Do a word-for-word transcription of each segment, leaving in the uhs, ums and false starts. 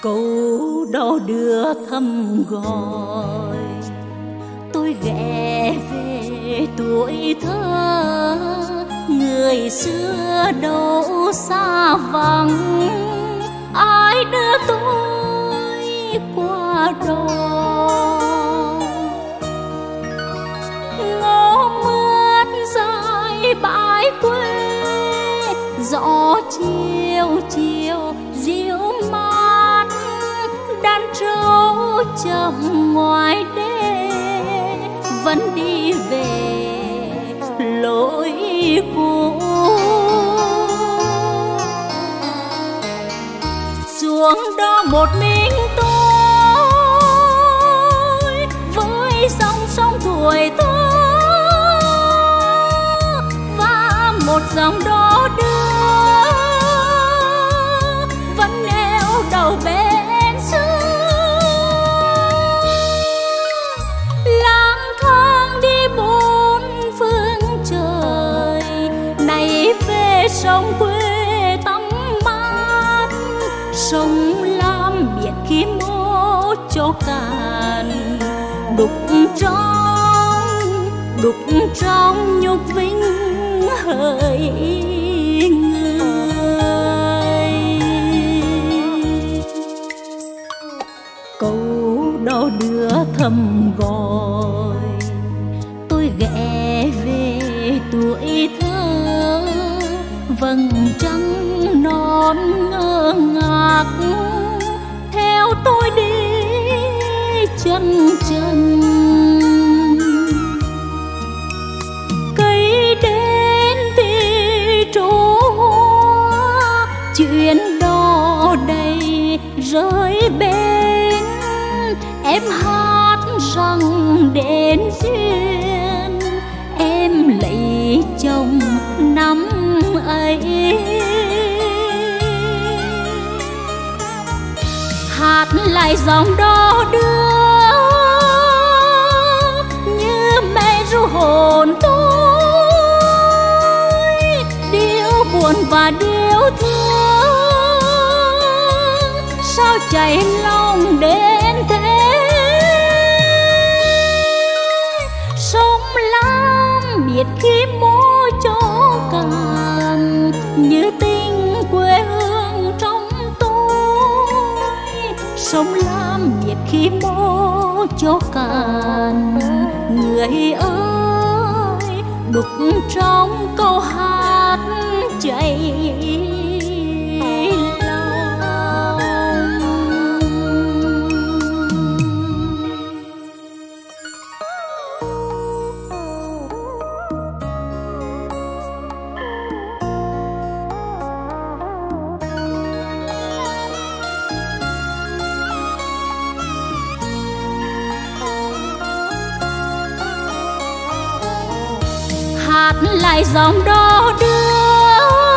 câu đó đưa thăm gọi tôi ghé về tuổi thơ. Người xưa đâu xa vắng, ai đưa tôi qua đó. Ngõ mướt dài bãi quê, gió chiều chiều dịu mát, đàn trâu chậm ngoài đê vẫn đi về lối cũ. Xuống đó một mình tôi với dòng sông tuổi thơ, và một dòng đó đưa vẫn neo đầu bên xưa. Lang thang đi bốn phương trời, này về sông quê tắm mát. Sông Lam biển khi mô cho cạn, đục trong đục trong nhục vinh hỡi người. Câu đó đưa thầm gọi tôi ghé về tuổi thơ. Vầng trăng non ngơ ngác theo tôi đi chân chân. Cây đến thì trổ hoa, chuyện đó đầy rơi bên. Em hát rằng đến duyên em lấy chồng năm ấy. Hát lại dòng đó đưa như mẹ ru hồn tôi, điệu buồn và điệu thương sao chảy lòng đến thế. Sông Lam biết khi mô cho cạn, như tình quê hương trong tôi. Sông Lam biết khi mô cho cạn, người ơi đục trong câu hát chảy lại dòng đó đưa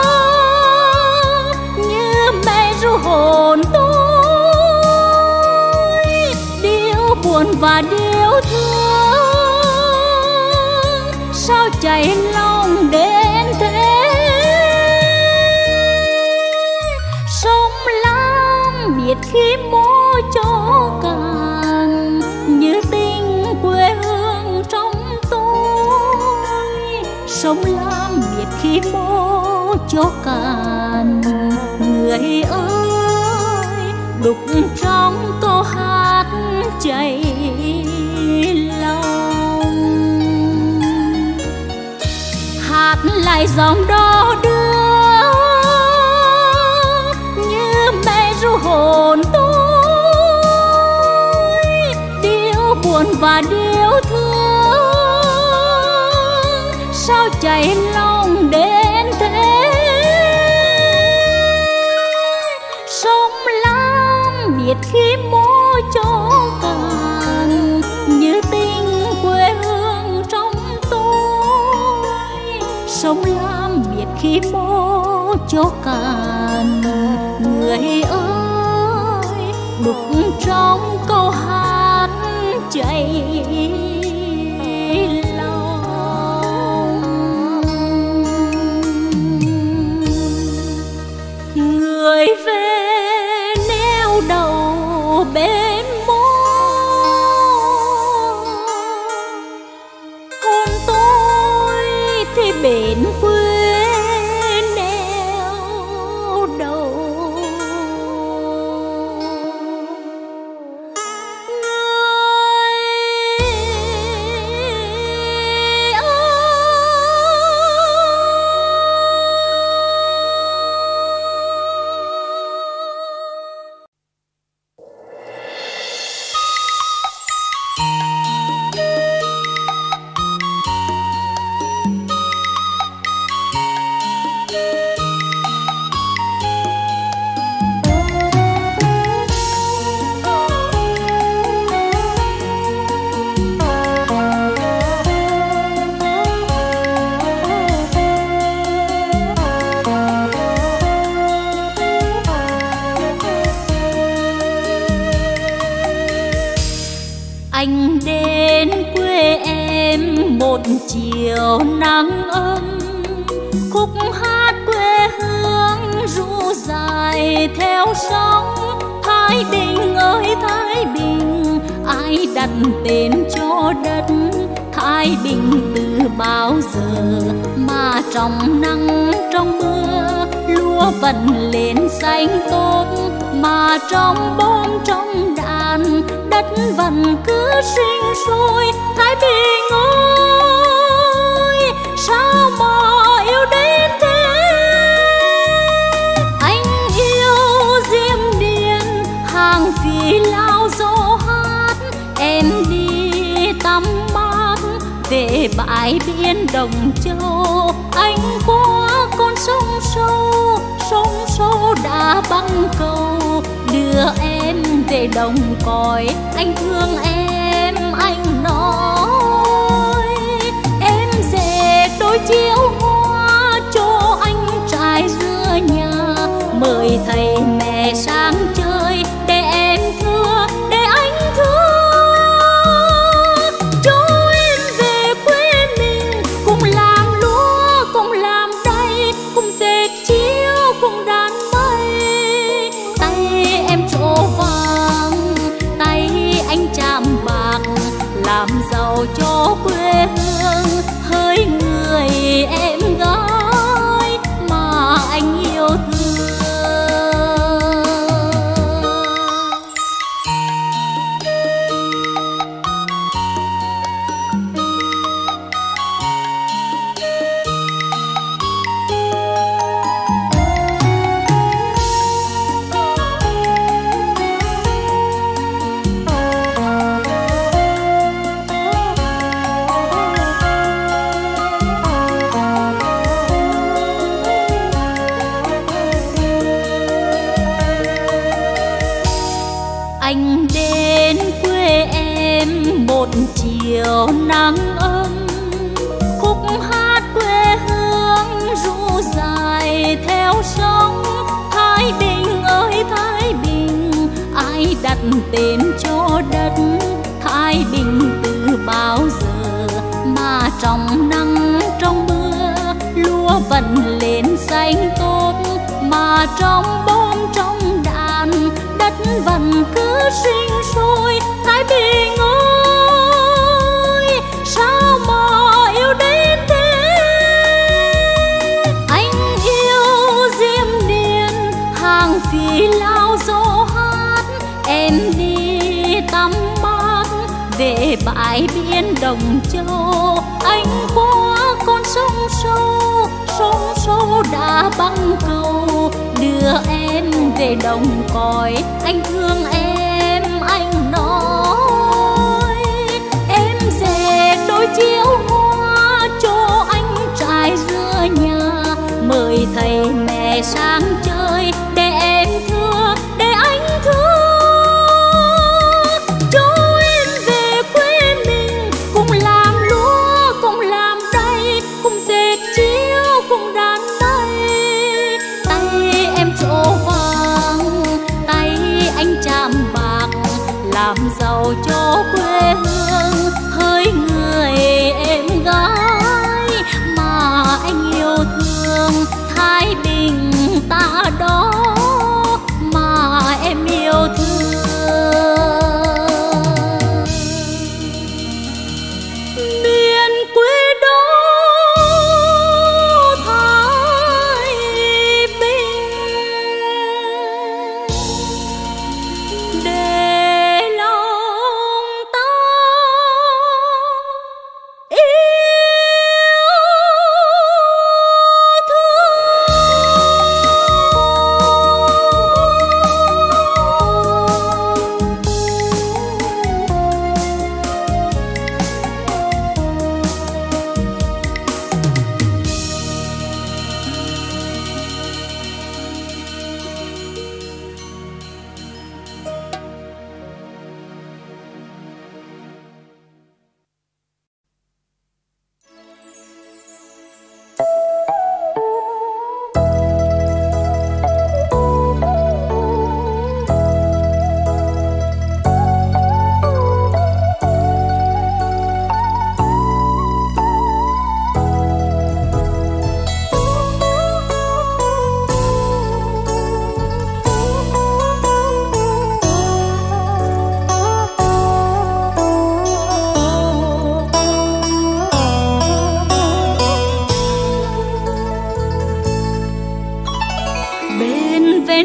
như mẹ ru hồn tôi, điệu buồn và điệu thương sao chảy lòng đến thế. Sông Lam biết khi mô cho cạn, như tình quê hương trong tôi. Sông Lam biết khi mô cho cạn, người ơi đục trong câu hát chảy lòng. Hát lại dòng đó đưa như mẹ ru hồn tôi, điệu buồn và điệu thương sao chảy lòng đến thế. Sông Lam biết khi mô cho cạn, như tình quê hương trong tôi. Sông Lam biết khi mô cho cạn, người ơi đục trong câu hát chảy lòng. Người về neo đầu bến quê neo đầu. Anh đến quê em một chiều nắng ấm, khúc hát quê hương ru dài theo sóng. Thái Bình ơi Thái Bình, ai đặt tên cho đất Thái Bình từ bao giờ mà trong nắng trong mưa lúa vẫn lên xanh tốt, mà trong bom trong đàn đất vẫn cứ sinh sôi. Thái Bình ơi sao mà yêu đến thế, anh yêu Diêm Điền hàng phí lao dỗ hát. Em đi tắm mát về bãi biển Đồng Châu, anh qua con sông sâu, sông sâu đã băng cầu đưa em về đồng cõi. Anh thương em anh nói, em dệt đôi chiếu hoa cho anh trải giữa nhà, mời thầy mẹ sang chơi để em thưa, để anh thưa. Cho em về quê mình cùng làm lúa cùng làm đay, cùng dệt chiếu cùng đàn mây. Tay em trổ vàng, tay anh chạm bạc, làm giàu cho quê hương. Hỡi người em gái mà anh yêu thương. Anh đến quê em một chiều nắng ấm, khúc hát quê hương ru dài theo sóng. Thái Bình ơi Thái Bình, ai đặt tên cho đất Thái Bình từ bao giờ mà trong nắng trong mưa lúa vẫn lên xanh tốt, mà trong bom trong đàn đất vẫn cứ sinh sôi. Thái Bình ơi sao mà yêu đến thế, anh yêu Diêm Điền hàng phí lao dỗ hát. Em đi tắm mát về bãi biển Đồng Châu, anh qua con sông sâu, sông sâu đã băng cầu đưa em về đồng cõi. Anh thương em anh nói, em dệt đôi chiếu hoa cho anh trải giữa nhà, mời thầy mẹ sang chơi để em thưa, để anh thưa. Cho em về quê mình cùng làm lúa cùng làm đay, cùng dệt chiếu cùng đàn mây. Tay em trổ vàng, tay anh chạm bạc, làm giàu cho quê hương. Hỡi người em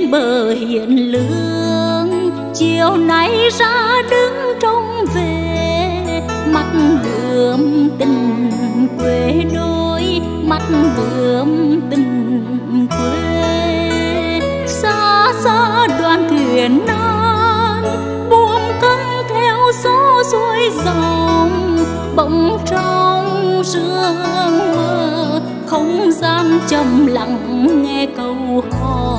bên bờ hiền lương, chiều nay ra đứng trông về, mắt bướm tình quê đôi, mắt bướm tình quê. Xa xa đoàn thuyền nan buông cánh theo gió xuôi dòng, bỗng trong sương mơ không gian trầm lặng nghe câu hò.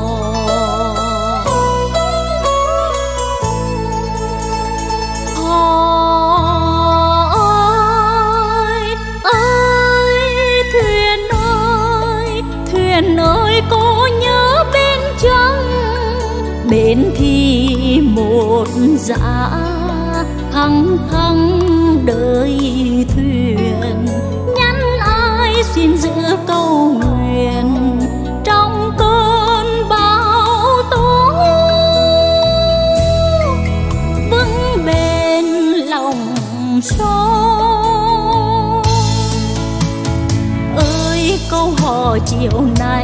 Thuyền ơi có nhớ bên trăng, bên thì một dã thăng thăng đợi thuyền, nhắn ai xin giữ câu nguyện trong cơn bão tố, vững bền lòng son. Ơi câu hò chiều nay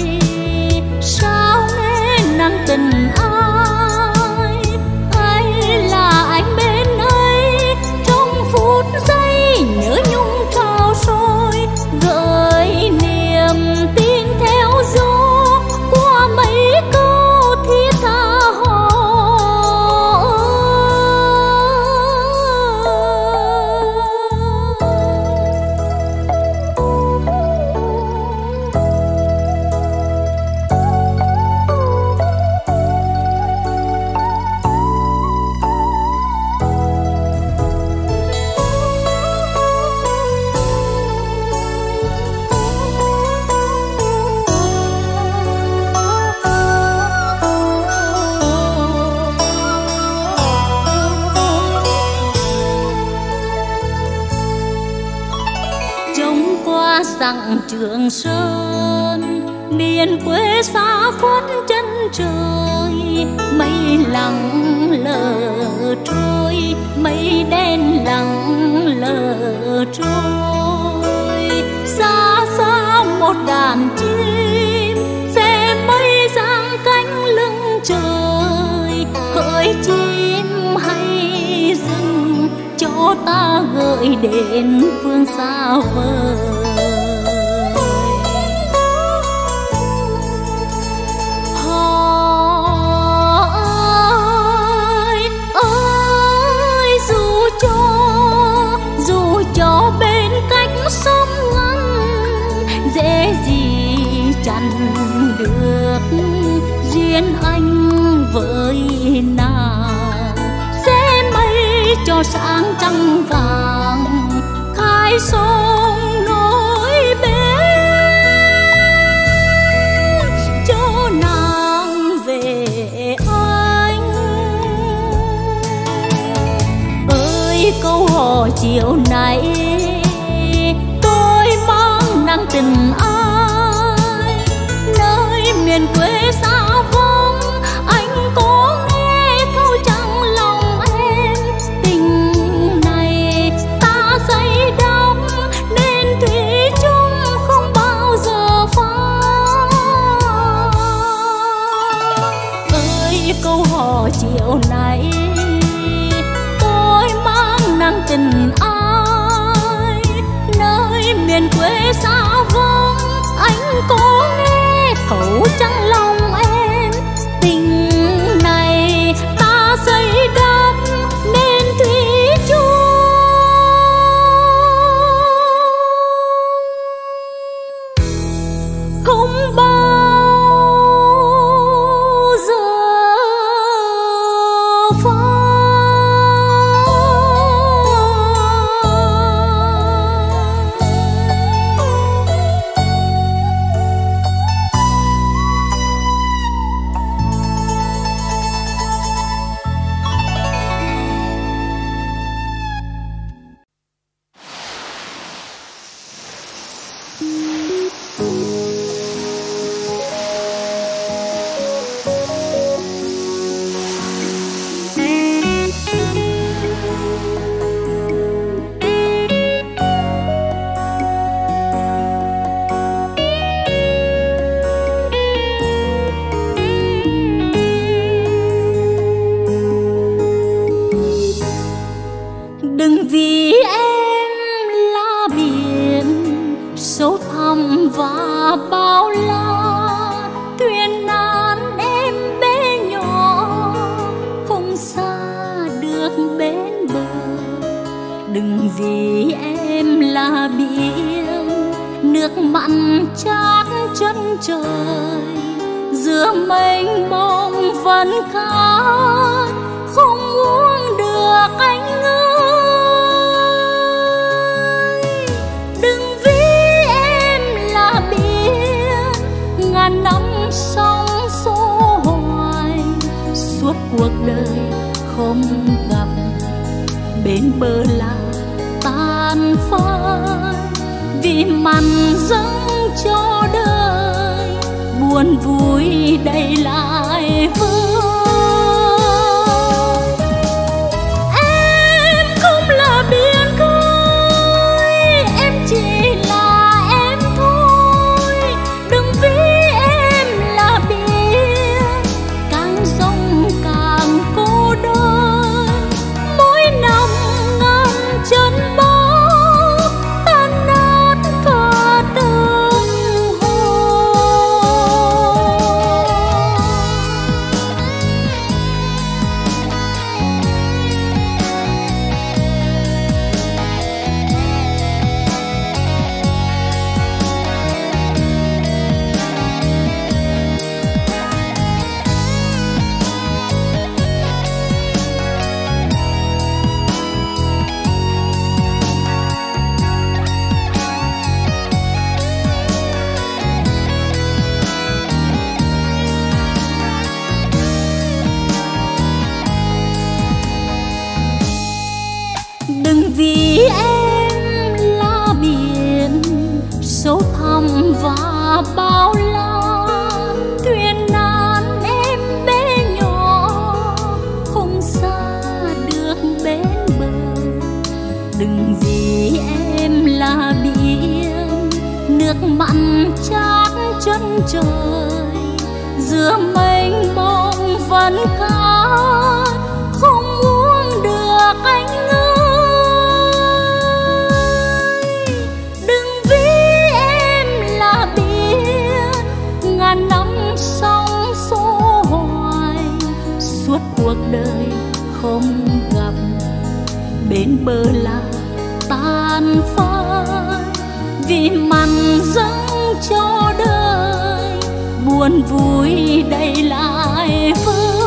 sao nghe nặng tình ai, hay là anh bên ấy trong phút giây nhớ nhung trào sôi, gợi niềm tin theo gió qua mấy câu thiết tha hò. Dặn Trường Sơn miền quê xa khuất chân trời, mây lặng lờ trôi, mây đen lặng lờ trôi. Xa xa một đàn chim xe mây giang cánh lưng trời, hỡi chim hay dừng cho ta gợi đến phương xa vời. Cho bên cách sông ngăn dễ gì chẳng được duyên anh với nàng, sẽ mây cho sáng trăng vàng khai sông nối bên cho nàng về anh. Ơi câu hò chiều nay tôi mang nặng tình ai, nơi miền quê xa vắng anh có nghe câu chẳng lòng em. Tình này ta xây đắm nên thủy chung không bao giờ phai. Ơi câu hò chiều nay tôi mang nặng tình ai, nơi miền quê xa vắng anh có nghe khẩu chẳng lòng em. Tình này ta xây đắp nên thủy chung không bao giờ phai. và bao la, thuyền nan em bé nhỏ không xa được bên bờ. Đừng vì em là biển nước mặn chát chân trời, giữa mênh mông vẫn khát không uống được anh ơi. Đừng vì em là biển ngàn năm sóng xô hoài, suốt cuộc đời không gặp bên bờ là tan phai. Vì mặn dâng cho đời buồn vui đầy lại vơi. Em không là biển khơi, em chỉ là em thôi. Đừng vì em là biển càng rộng càng cô đơn. Mỗi năm ngàn chân bó tan nát cả tâm vì em là biển sâu thẳm và bao la, thuyền nan em bé nhỏ không xa được bên bờ. Đừng vì em là biển nước mặn chát chân trời, giữa mênh mông vẫn khát không uống được anh ơi. Ngàn năm sóng xô hoài, suốt cuộc đời không gặp bên bờ là tan phai. Vì mặn dâng cho đời buồn vui đầy lại vơi.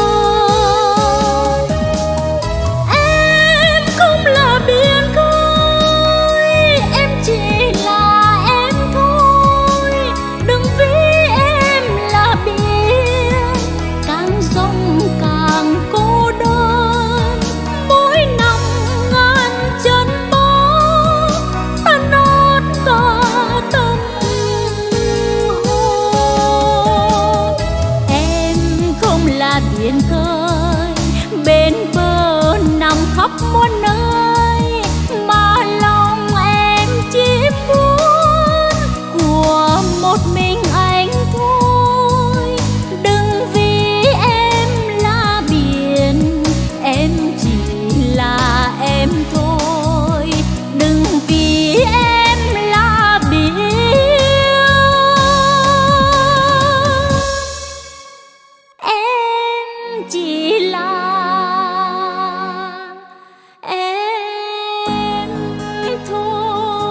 Em không là biển khơi, em chỉ là em thôi. Đừng vì càng rộng càng cô đơn. Mỗi năm ngàn chân bó tan nát cả tâm hồn. Em không là biển khơi bên bờ nằm khắp muôn nơi, mà lòng em chỉ muốn của một mình anh thôi. Đừng vì em là biển, em chỉ là em thôi. Đừng vì em là biển, em chỉ là em thôi.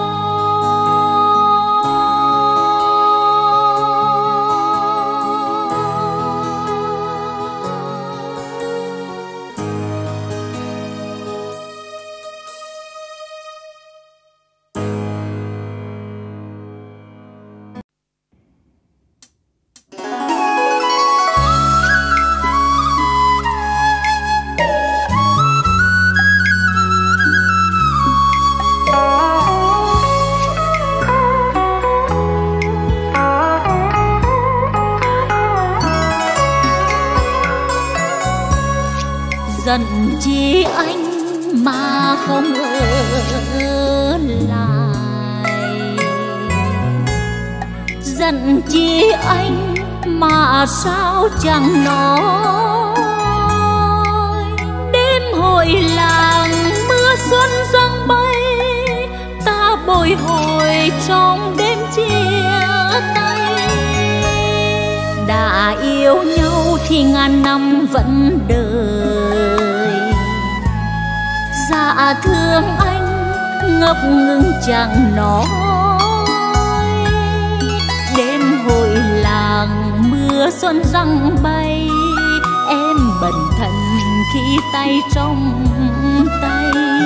Giận chi anh mà không ở lại, giận chi anh mà sao chẳng nói. Đêm hội làng mưa xuân giăng bay, ta bồi bồi hồi trong đêm chia tay. Đã yêu nhau thì ngàn năm vẫn đợi, dạ thương anh ngập ngừng chẳng nói. Đêm hội làng mưa xuân răng bay, em bần thần khi tay trong tay.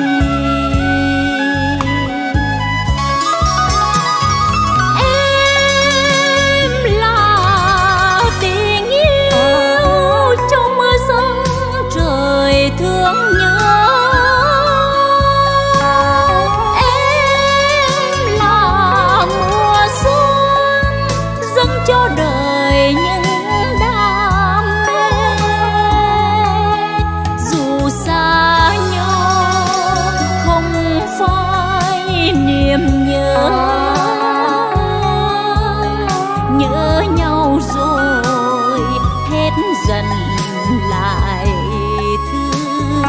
Em là tình yêu trong mưa xuân trời thương nhớ. Em là mùa xuân dâng cho đời những đam mê. Dù xa nhau không phải niềm nhớ, nhớ nhau rồi hết dần lại thương.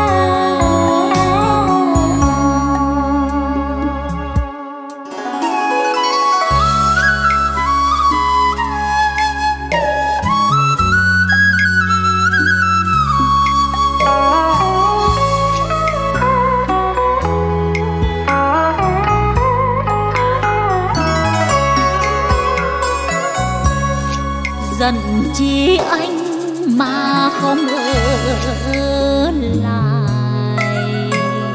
Giận chi anh mà không ở lại,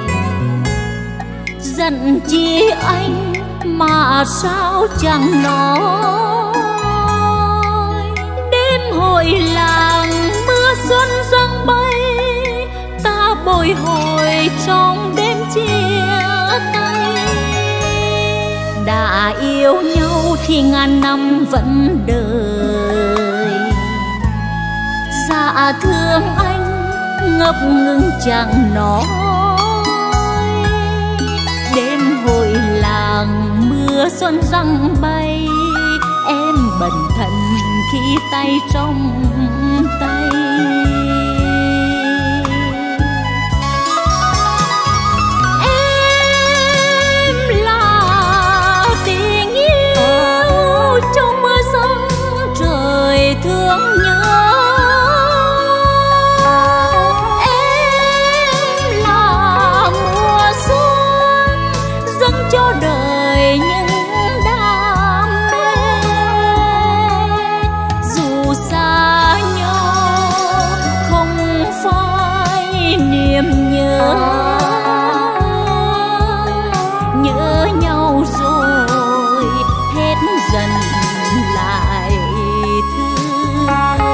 giận chi anh mà sao chẳng nói. Đêm hội làng mưa xuân dâng bay, ta bồi hồi trong đêm chia tay. Đã yêu nhau thì ngàn năm vẫn đợi, dạ thương anh ngập ngừng chẳng nói. Đêm hội làng mưa xuân răng bay, em bần thần khi tay trong tay. Em là tình yêu trong mưa xuân trời thương nhớ. Em là mùa xuân dâng cho đời những đam mê. Dù xa nhau không phải niềm nhớ, nhớ nhau rồi hết dần lại thương.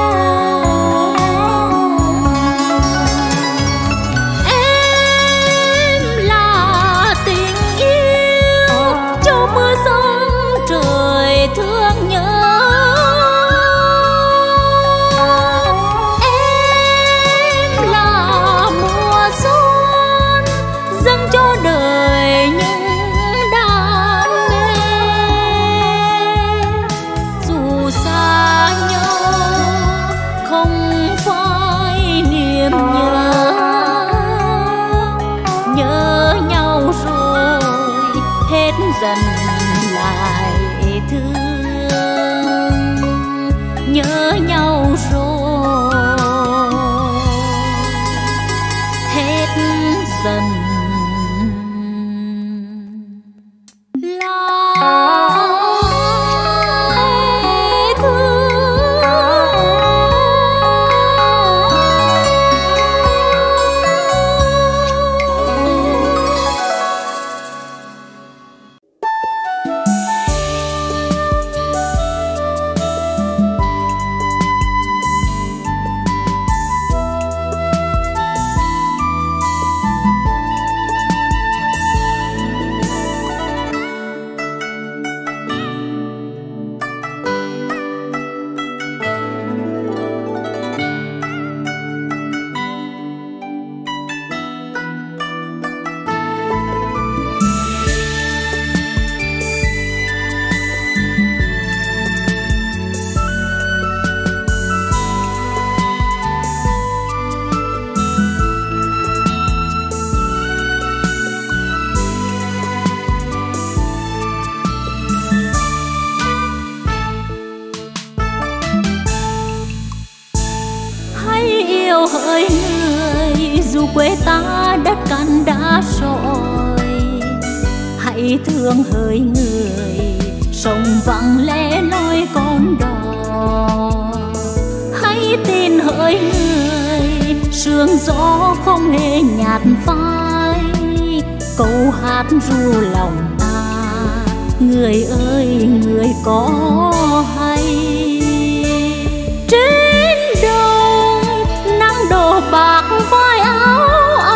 Em là tình yêu cho mưa xuân trời thương nhớ. Em là mùa xuân dâng cho đời những đam mê. Dù xa nhau không phải niềm nhớ, nhớ nhau rồi hết dần lại thương. Nhớ nhau rồi hết dần lại thương. quê ta đất cằn đá sỏi. Hãy thương hỡi người sông vắng lẻ loi con đò. Hãy tin hỡi người sương gió không hề nhạt phai. Câu hát ru lòng ta, người ơi người có hay. Trên đồng nắng đổ bạc vai áo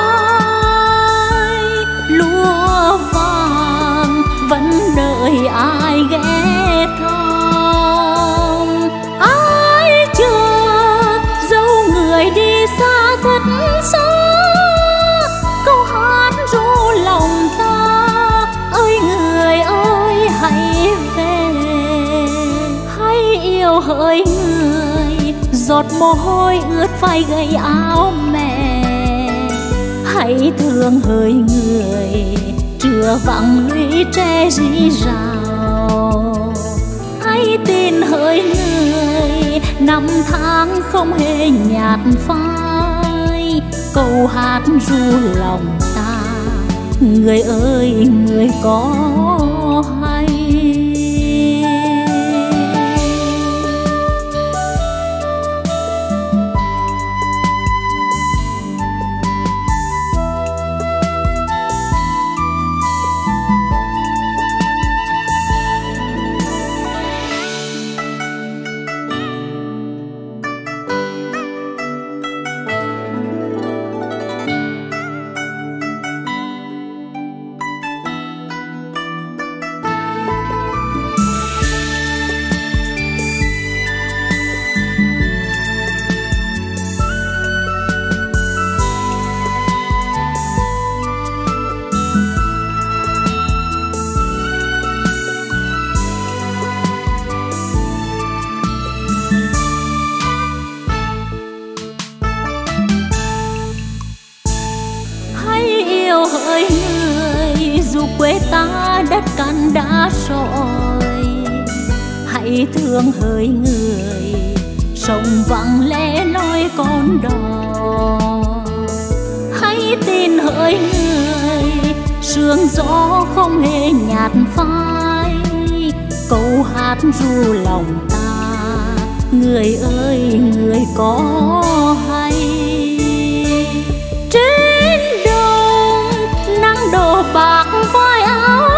ai, lúa vàng vẫn đợi ai ghé thăm. Ai chờ dấu người đi xa thật xa, câu hát ru lòng ta, ơi người ơi hãy về. Hãy yêu hỡi người giọt mồ hôi ướt vai gầy áo mẹ. Hãy thương hỡi người trưa vắng lũy tre rì rào. Hãy tin hỡi người năm tháng không hề nhạt phai. Câu hát ru lòng ta, người ơi người có hay. Hỡi người dù quê ta đất cằn đá sỏi. Hãy thương hỡi người sông vắng lẻ loi con đò. Hãy tin hỡi người sương gió không hề nhạt phai. Câu hát ru lòng ta, người ơi người có hay. Đổ bạc vai áo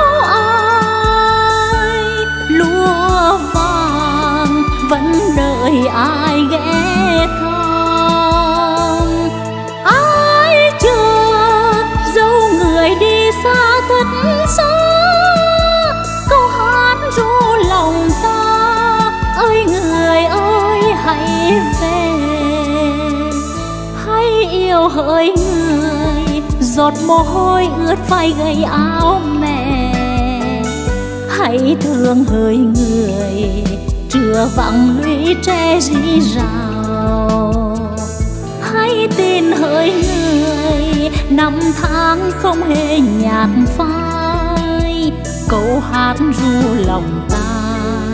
ai, lúa vàng vẫn đợi ai ghé thăm. Ai chờ dấu người đi xa thật xa, câu hát ru lòng ta, ơi người ơi hãy về. Hãy yêu hỡi người giọt mồ hôi ướt vai gầy áo mẹ. Hãy thương hỡi người trưa vắng lũy tre rì rào. Hãy tin hỡi người năm tháng không hề nhạt phai. Câu hát ru lòng ta,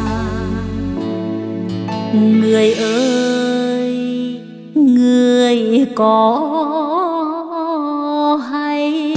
người ơi người có hay.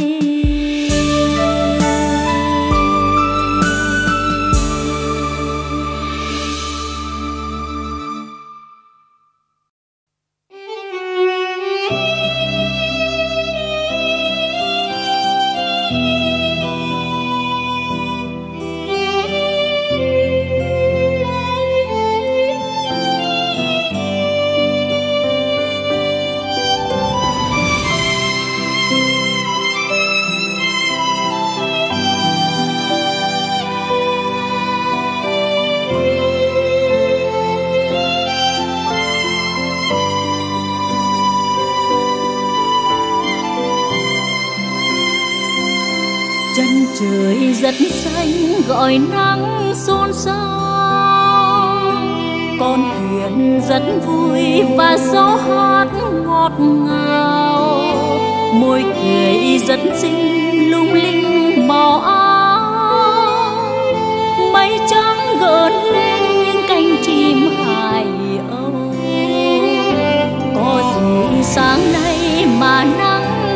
Chân trời rất xanh gọi nắng xôn xao. Con thuyền rất vui và gió hát ngọt ngào. Môi cười rất xinh lung linh màu áo. Mây trắng gợn lên những cánh chim hải âu. Có gì sáng nay mà nắng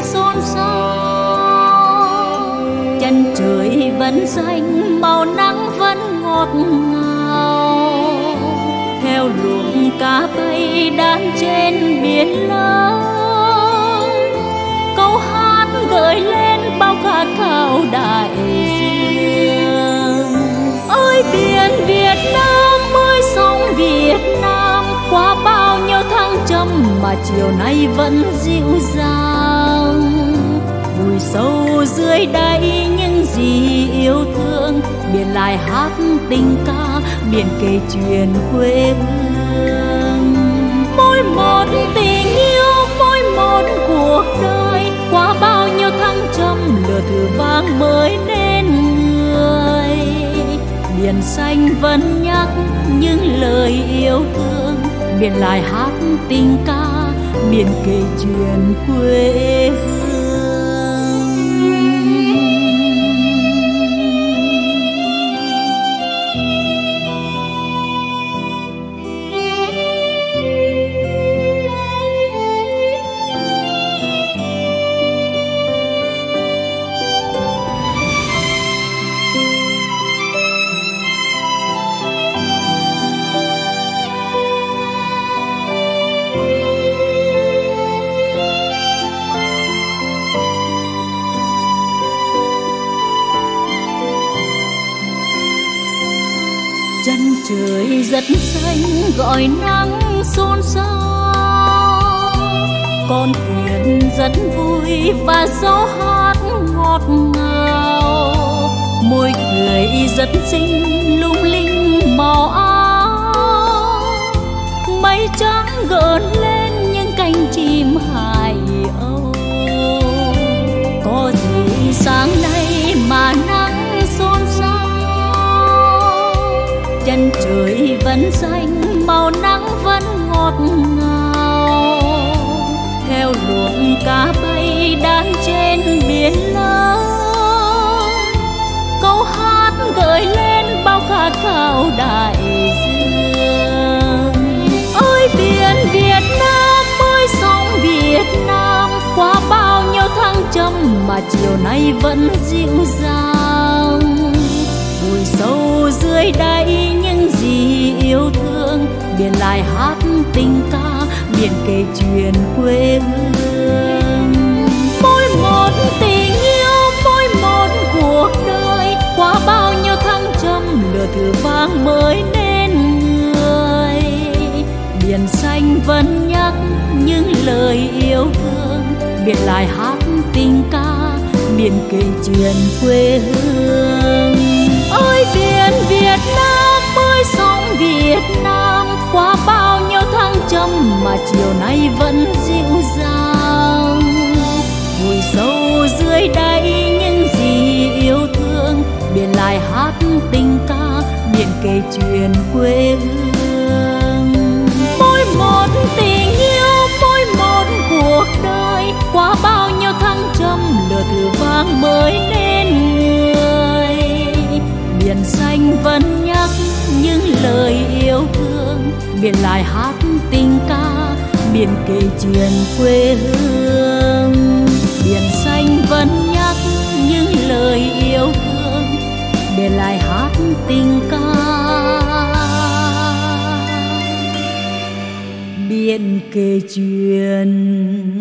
vẫn xanh, màu nắng vẫn ngọt ngào. Theo luồng cá bay đan trên biển lớn, câu hát gợi lên bao khát khao đại dương. Ơi biển Việt Nam, ơi sông Việt Nam, qua bao nhiêu thăng trầm mà chiều nay vẫn dịu dàng. Vùi sâu dưới đáy những gì yêu thương, biển lại hát tình ca, biển kể chuyện quê hương. Mỗi một tình yêu, mỗi một cuộc đời, qua bao nhiêu thăng trầm lửa thử vang mới nên người. Biển xanh vẫn nhắc những lời yêu thương, biển lại hát tình ca, biển kể chuyện quê hương. Chân trời rất xanh gọi nắng xôn xao, con thuyền rất vui và gió hát ngọt ngào. Môi cười rất xinh lung linh màu áo, mây trắng gợn lên những cánh chim hải âu. Có gì sáng nay mà nắng xôn xao, chân trời vẫn xanh, màu nắng vẫn ngọt ngào. Theo luồng cá bay đan trên biển lớn, câu hát gợi lên bao khát khao đại dương. Ơi biển Việt Nam, ơi sông Việt Nam, qua bao nhiêu thăng trầm mà chiều nay vẫn dịu dàng. Vùi sâu dưới đáy những gì yêu thương, biển lại hát tình ca, biển kể chuyện quê hương. Mỗi một tình yêu, mỗi một cuộc đời, qua bao nhiêu thăng trầm lửa thử vang mới nên người. Biển xanh vẫn nhắc những lời yêu thương, biển lại hát tình ca, biển kể chuyện quê hương. Ơi biển Việt Nam, ơi sông Việt Nam, qua bao nhiêu thăng trầm mà chiều nay vẫn dịu dàng. Vùi sâu dưới đáy những gì yêu thương, biển lại hát tình ca, biển kể chuyện quê hương. Mỗi một tình yêu, mỗi một cuộc đời, qua bao nhiêu thăng trầm lửa thử vang mới nên người. Biển xanh vẫn nhắc những lời yêu thương, biển lại hát tình ca, biển kể chuyện quê hương. Biển xanh vẫn nhắc những lời yêu thương, biển lại hát tình ca, biển kể chuyện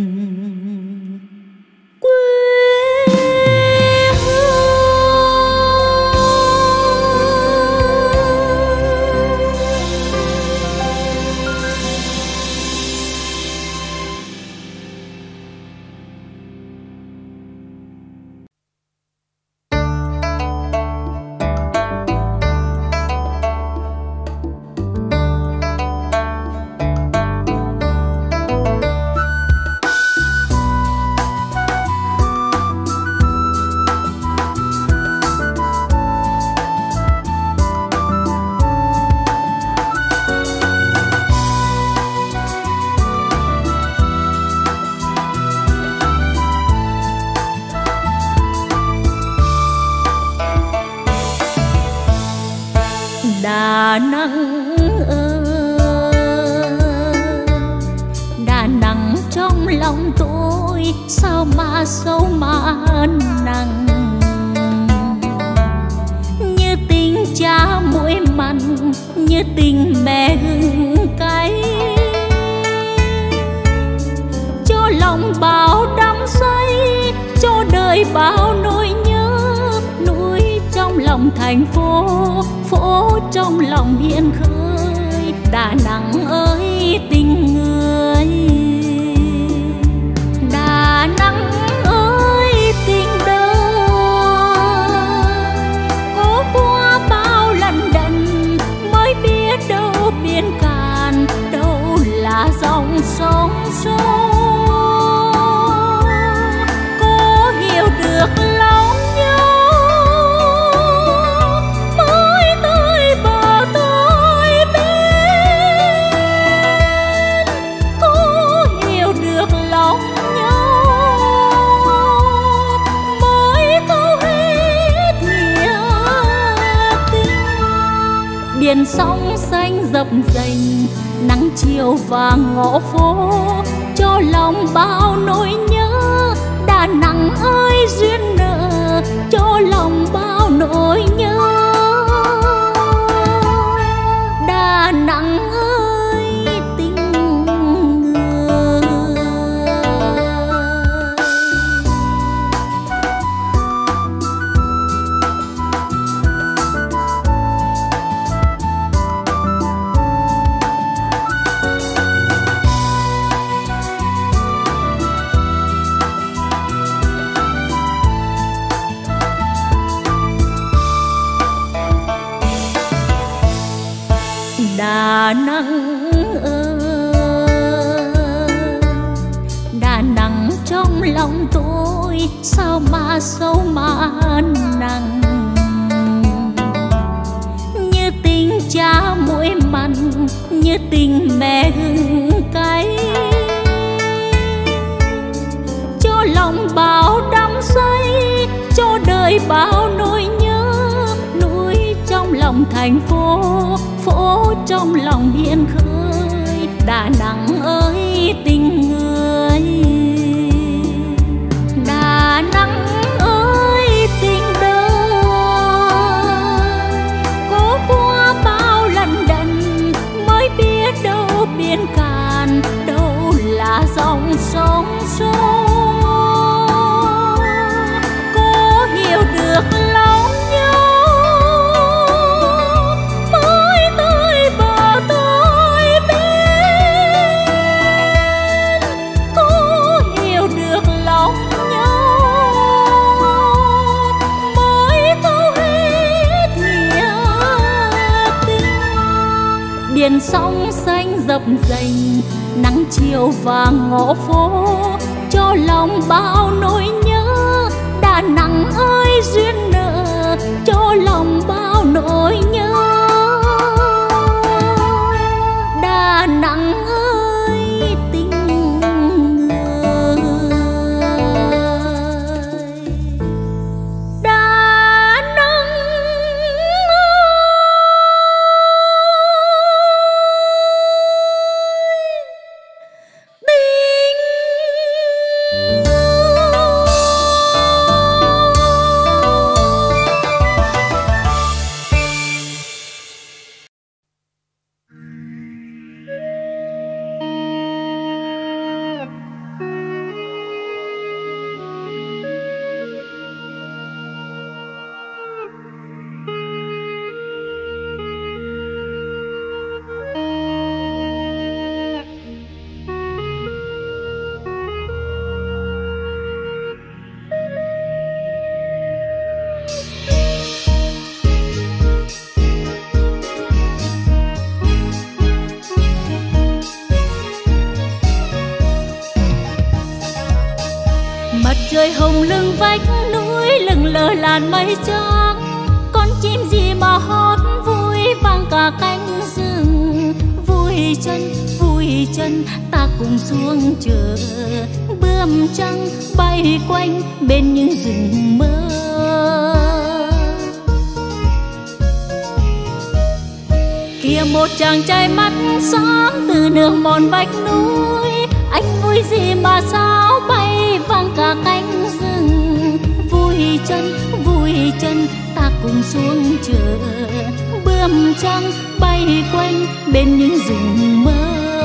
Đà Nẵng ơi, Đà Nẵng trong lòng tôi sao mà sâu mà nặng. như tình mẹ gừng cay, cho lòng bao đắm say, cho đời bao nỗi nhớ. Núi trong lòng thành phố, phố trong lòng biển khơi. Đà Nẵng ơi tình người, Đà Nẵng ơi tình đời. Có qua bao lần đận mới biết đâu biển cạn, đâu là dòng sông sâu. Có hiểu được lòng nhau mới tới bờ tôi bên. Có hiểu được lòng nhau mới thấu hết nghĩa tình. Biển sóng xanh dập dềnh, nắng chiều vàng ngõ phố, cho lòng bao nỗi nhớ. Đà Nẵng ơi duyên nợ, cho lòng bao nỗi nhớ. Đà Nẵng ơi tình người. Đà Nẵng ơi, Đà Nẵng trong lòng tôi sao mà sâu mà nặng. Như tình cha muối mặn, như tình mẹ gừng cay, cho lòng bao đắm say, cho đời bao nỗi nhớ. Núi trong lòng thành phố, phố trong lòng biển khơi. Đà Nẵng ơi tình người, Đà Nẵng ơi tình đời. Có qua bao lần đận mới biết đâu biển cạn, đâu là dòng sông sâu. Có hiểu được lòng nhau biển sóng xanh dập dềnh, nắng chiều vàng ngõ phố, cho lòng bao nỗi nhớ. Đà Nẵng ơi duyên nợ, cho lòng bao nỗi nhớ. Đà Nẵng ơi tình người, Đà Nẵng. Trời hồng lưng vách núi, lừng lờ làn mây trắng. Con chim gì mà hót vui vang cả cánh rừng. Vui chân, vui chân, ta cùng xuống chờ. Bướm trắng bay quanh bên những rừng mơ. Kìa một chàng trai mắt sáng từ nương mòn vách núi. Anh vui gì mà sao bay vang cả cánh rừng. Vui chân, vui chân, ta cùng xuống chợ, bướm trắng bay quanh bên những rừng mơ.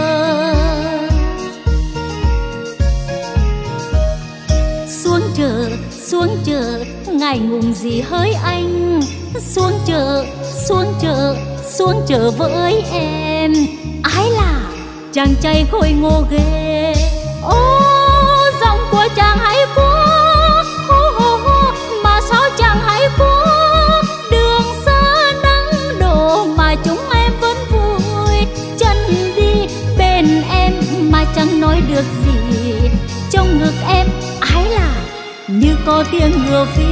Xuống chợ, xuống chợ, ngại ngùng gì hỡi anh. Xuống chợ, xuống chợ, xuống chợ với em. Ái là chàng trai khôi ngô ghê. Ô, giọng của chàng hãy qua, hô hô hô, mà sao chàng hãy qua. Đường xa nắng đổ mà chúng em vẫn vui. Chân đi bên em mà chẳng nói được gì. Trong ngực em ái là như có tiếng ngựa phi.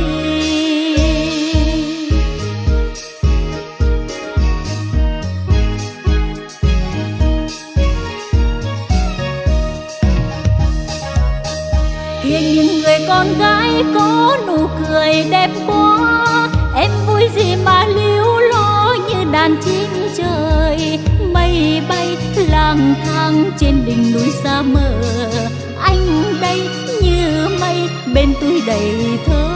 Hiền những người con gái có nụ cười đẹp quá. Em vui gì mà líu lo như đàn chim trời. Mây bay lang thang trên đỉnh núi xa mờ. Anh đây như mây bên tôi đầy thơ.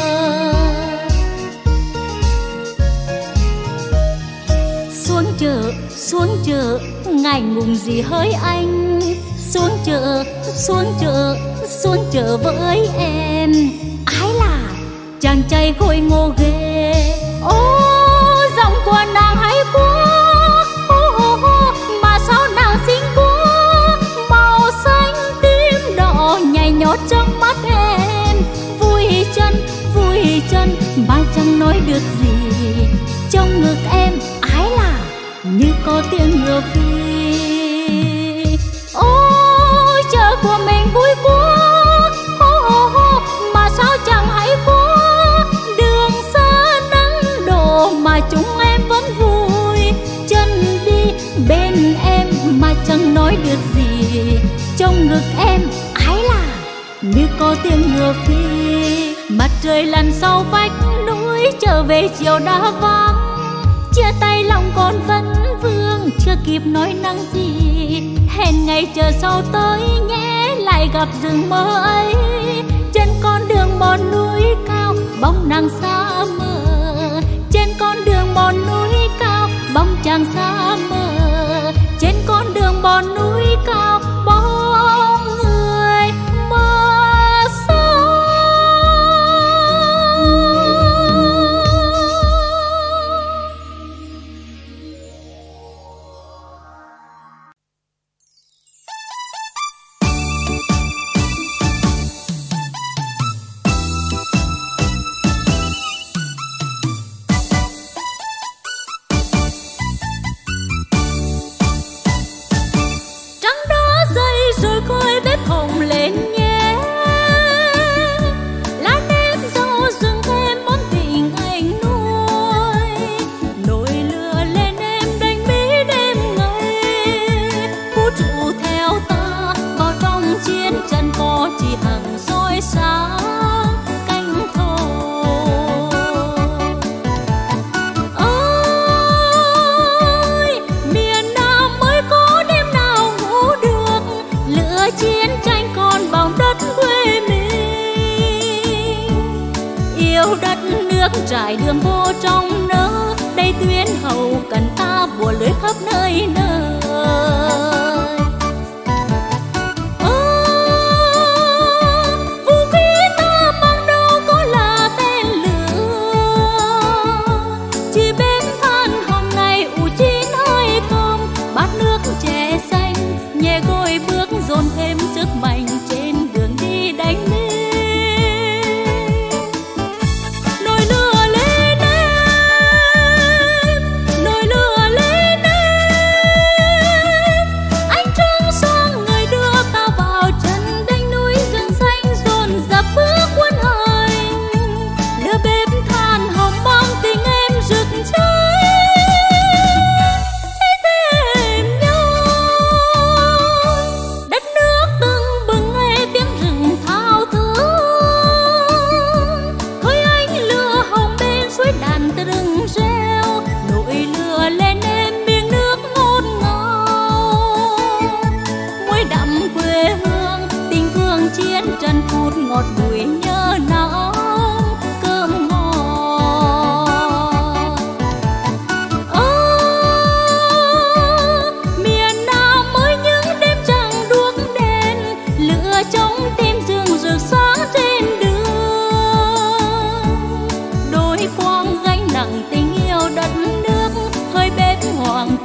Xuống chợ, xuống chợ, ngại ngùng gì hỡi anh. Xuống chợ, xuống chợ, xuống chợ với em. Ái là chàng trai khôi ngô ghê. Ô, giọng của nàng hãy qua, hô hô hô, mà sao nàng xinh quá. Màu xanh tím đỏ nhảy nhót trong mắt em. Vui chân, vui chân mà chẳng nói được gì. Trong ngực em ái là như có tiếng ngựa phi. Ôi chợ của mình vui quá, hô hô hô, mà sao chẳng hãy qua. Đường xa nắng đổ mà chúng em vẫn vui. Chân đi bên em mà chẳng nói được gì. Trong ngực em ái là như có tiếng ngựa phi. Mặt trời lặn sau vách núi, trở về chiều đã vắng. Chia tay lòng còn vẫn vương, chưa kịp nói năng gì. Hẹn ngày chờ sau tới nhé, lại gặp rừng mơ ấy. Trên con đường mòn núi cao, bóng nàng xa mờ. Trên con đường mòn núi cao, bóng chàng xa mờ. Trên con đường mòn núi cao, bóng người mơ xa. Trải đường vô trong nỡ, đây tuyến hậu cần ta bùa lưới khắp nơi nơi. Vũ khí ta mang đâu có là tên lửa. Chỉ bên than hồng này ủ chín hơi tôm. Bát nước chè xanh nhẹ gối bước dồn thêm sức mạnh trên đường đi đánh đi.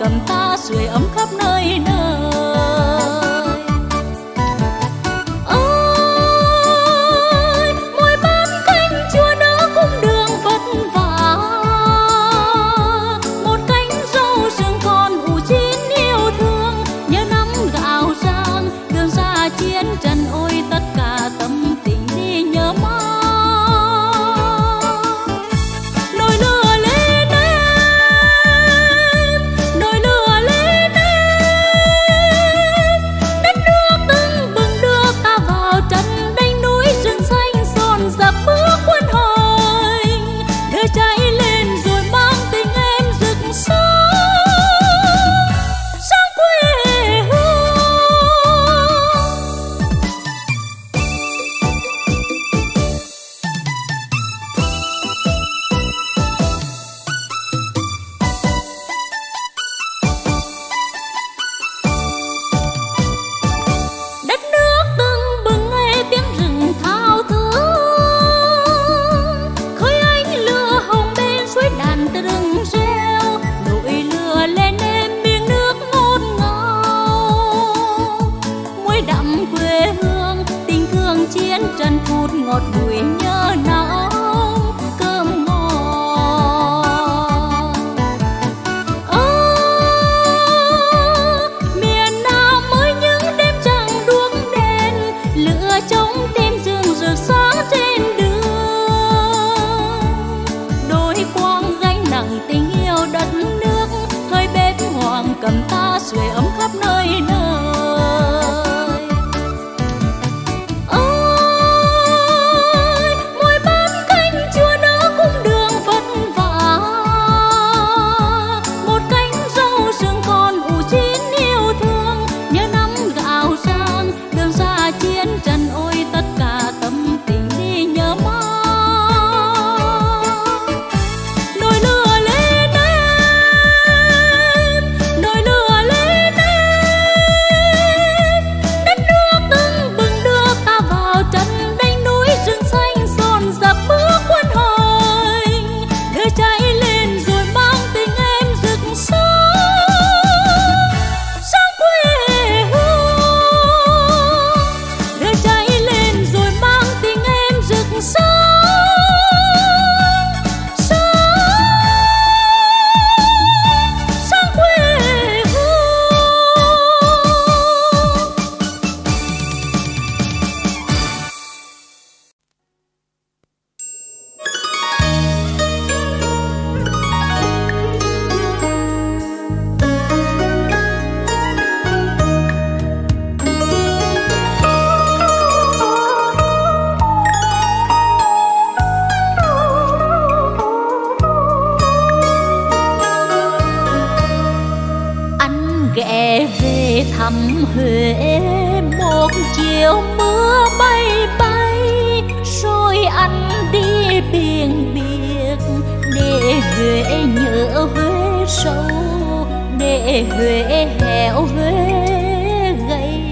cầm ta sưởi ấm khắp nơi nơi. Ơi mỗi bát canh chua đỡ cung đường vất vả, một cánh rau rừng còn ủ chín yêu thương, nhớ năm gạo rang đường ra chiến trận, ôi tất cả tâm tình đi nhớ mãi. Nồi lửa lên em, nồi lửa lên em, đất nước tưng bừng đưa ta vào trận đánh núi rừng xanh dồn dập bước quân hành, lửa cháy lên rồi mang tình em rực sáng sang quê hương. Đất nước tưng bừng nghe tiếng rừng thao thức, khói ánh lửa hồng bên suối đàn từ rừng reo, nồi lửa lên em miếng nước ngọt ngào, muối đậm quê hương tình thương chiến trận phút ngọt bùi nhớ nóng cơm ngon. Ơ miền Nam mới những đêm trăng đuốc đèn, lửa trong tim rừng rực sáng trên đường, đôi quang gánh nặng tình yêu đất nước, hơi bếp hoàng cầm ta sưởi ấm khắp nơi nơi. Ơi mỗi bát canh chua đỡ cung đường vất vả, một cánh rau rừng còn ủ chín yêu thương, nhớ năm gạo rang đường ra chiến trận, ôi tất cả tâm tình đi nhớ mãi. Nồi lửa lên em, nồi lửa lên em, đất nước tưng bừng đưa ta vào trận đánh núi rừng xanh dồn dập bước quân hành, lửa cháy lên rồi mang tình em rực sáng sang quê hương, lửa cháy lên rồi mang tình em rực sáng sáng sang quê hương. Anh ghé về thăm Huế một chiều mưa bay bay, rồi anh đi biển biệt để Huế nhớ Huế sâu, để Huế héo Huế gầy.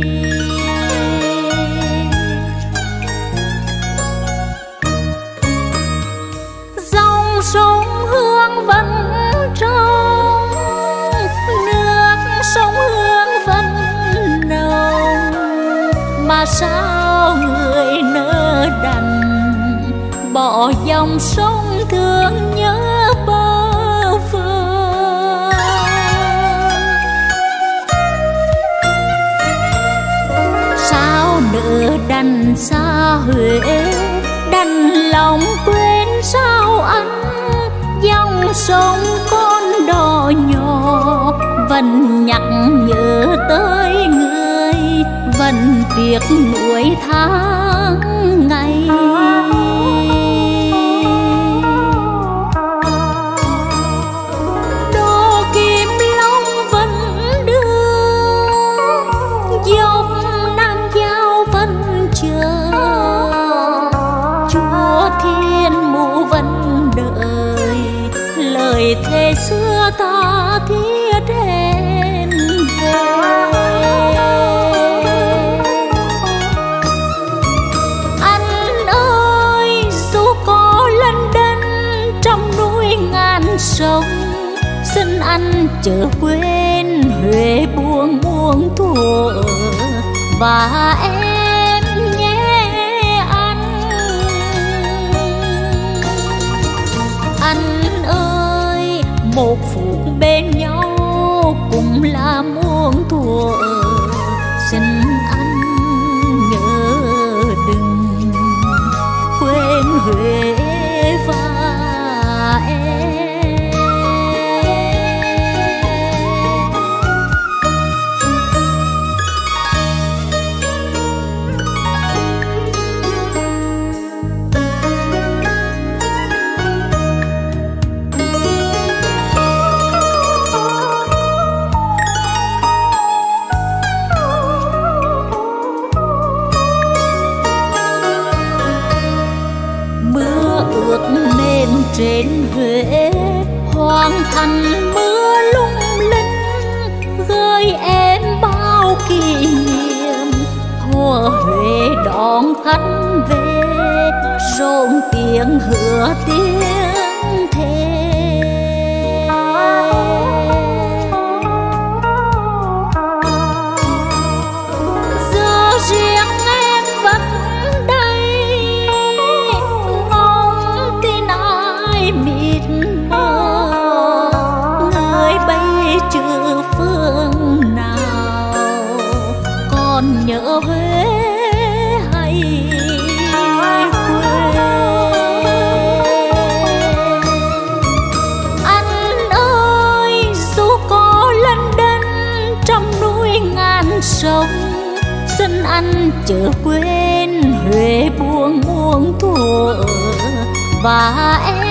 Dòng sông Hương vẫn trong, nước sông Hương vẫn nồng, mà sao người nỡ đành bỏ dòng sông thương nhớ bơ vơ. Sao nỡ đành xa Huế, đành lòng quên sao anh, dòng sông con đò nhỏ vẫn nhắc nhớ tới người, vẫn tiếc nuối tháng ngày. Đò Kim Long vẫn đưa, dòng Nam Giao vẫn chờ, Chúa Thiên Mụ vẫn đợi, lời thề xưa ta thiết hẹn về. Anh ơi dù có lân đân trong núi ngàn sông, xin anh chớ quên Huế buồn muôn thuở và em nhé anh. Anh ơi, một phút bên nhau cũng là muôn thuở, xin anh nhớ đừng quên Huế và em. Trên Huế hoàng thành mưa lung linh, gửi em bao kỷ niệm thuở Huế đón khách về, rộn tiếng hứa tiếng thề. Giờ riêng em vẫn mịt mờ, người bay chưa phương nào còn nhớ Huế hay quê. Anh ơi, dù có lênh đênh trong núi ngàn sông, xin anh chớ quên Huế buồn muôn thuở và em.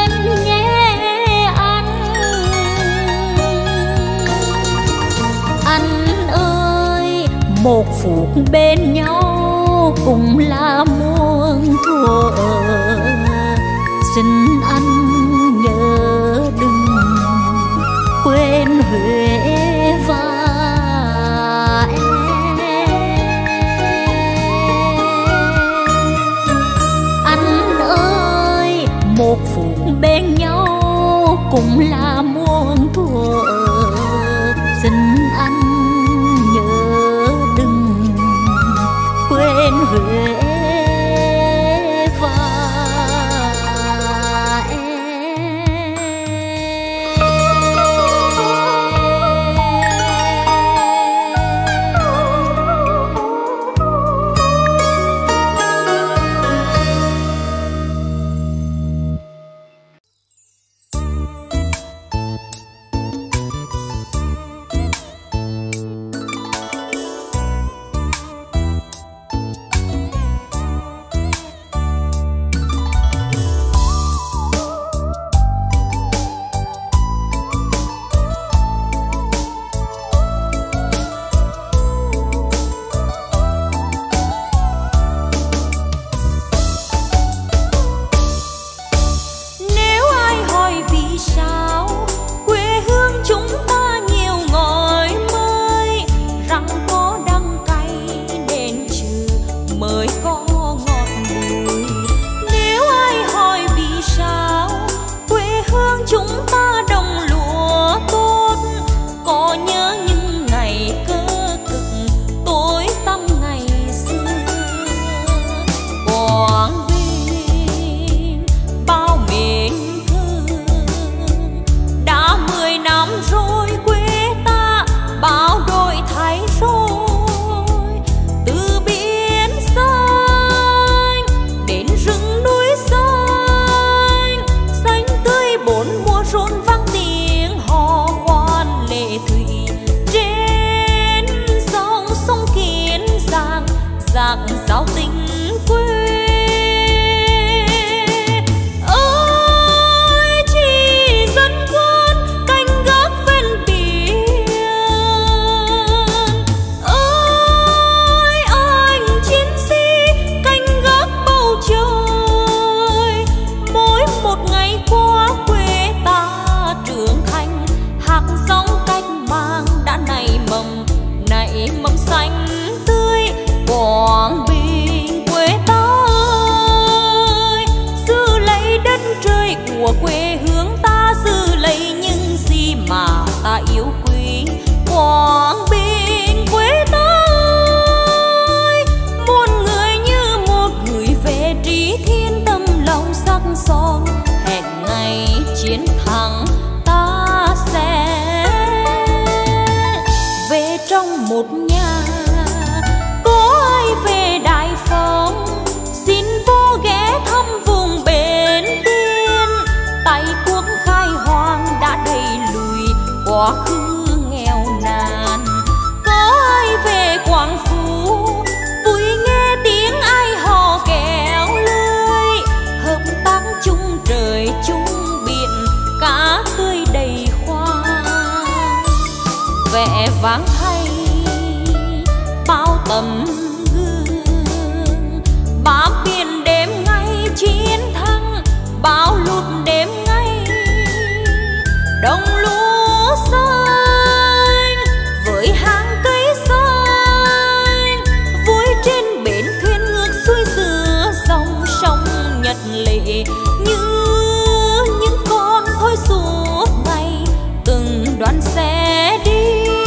Một phút bên nhau cũng là muôn thuở, xin anh nhớ đừng quên Huế và em. Anh ơi, một phút bên nhau cũng là muôn thuở, xin anh quên Huế và mầm nảy mầm xanh tươi Quảng Bình. một nhà. Có ai về Đại Phong xin vô ghé thăm vùng bến biên. Tay quốc khai hoang đã đẩy lùi quá khứ nghèo nàn. Có ai về Quảng Phú vui nghe tiếng ai hò kéo lưới. Hợp tác chung trời chung biển, cá tươi đầy khoang. Vẻ vang hay bao tấm gương, bám biển đêm ngày chiến thắng, bao lụt đêm ngày đồng lúa xanh với hàng cây xanh. Vui trên bến thuyền ngược xuôi giữa dòng sông nhật lệ, như những con thôi suốt ngày từng đoàn xe đi.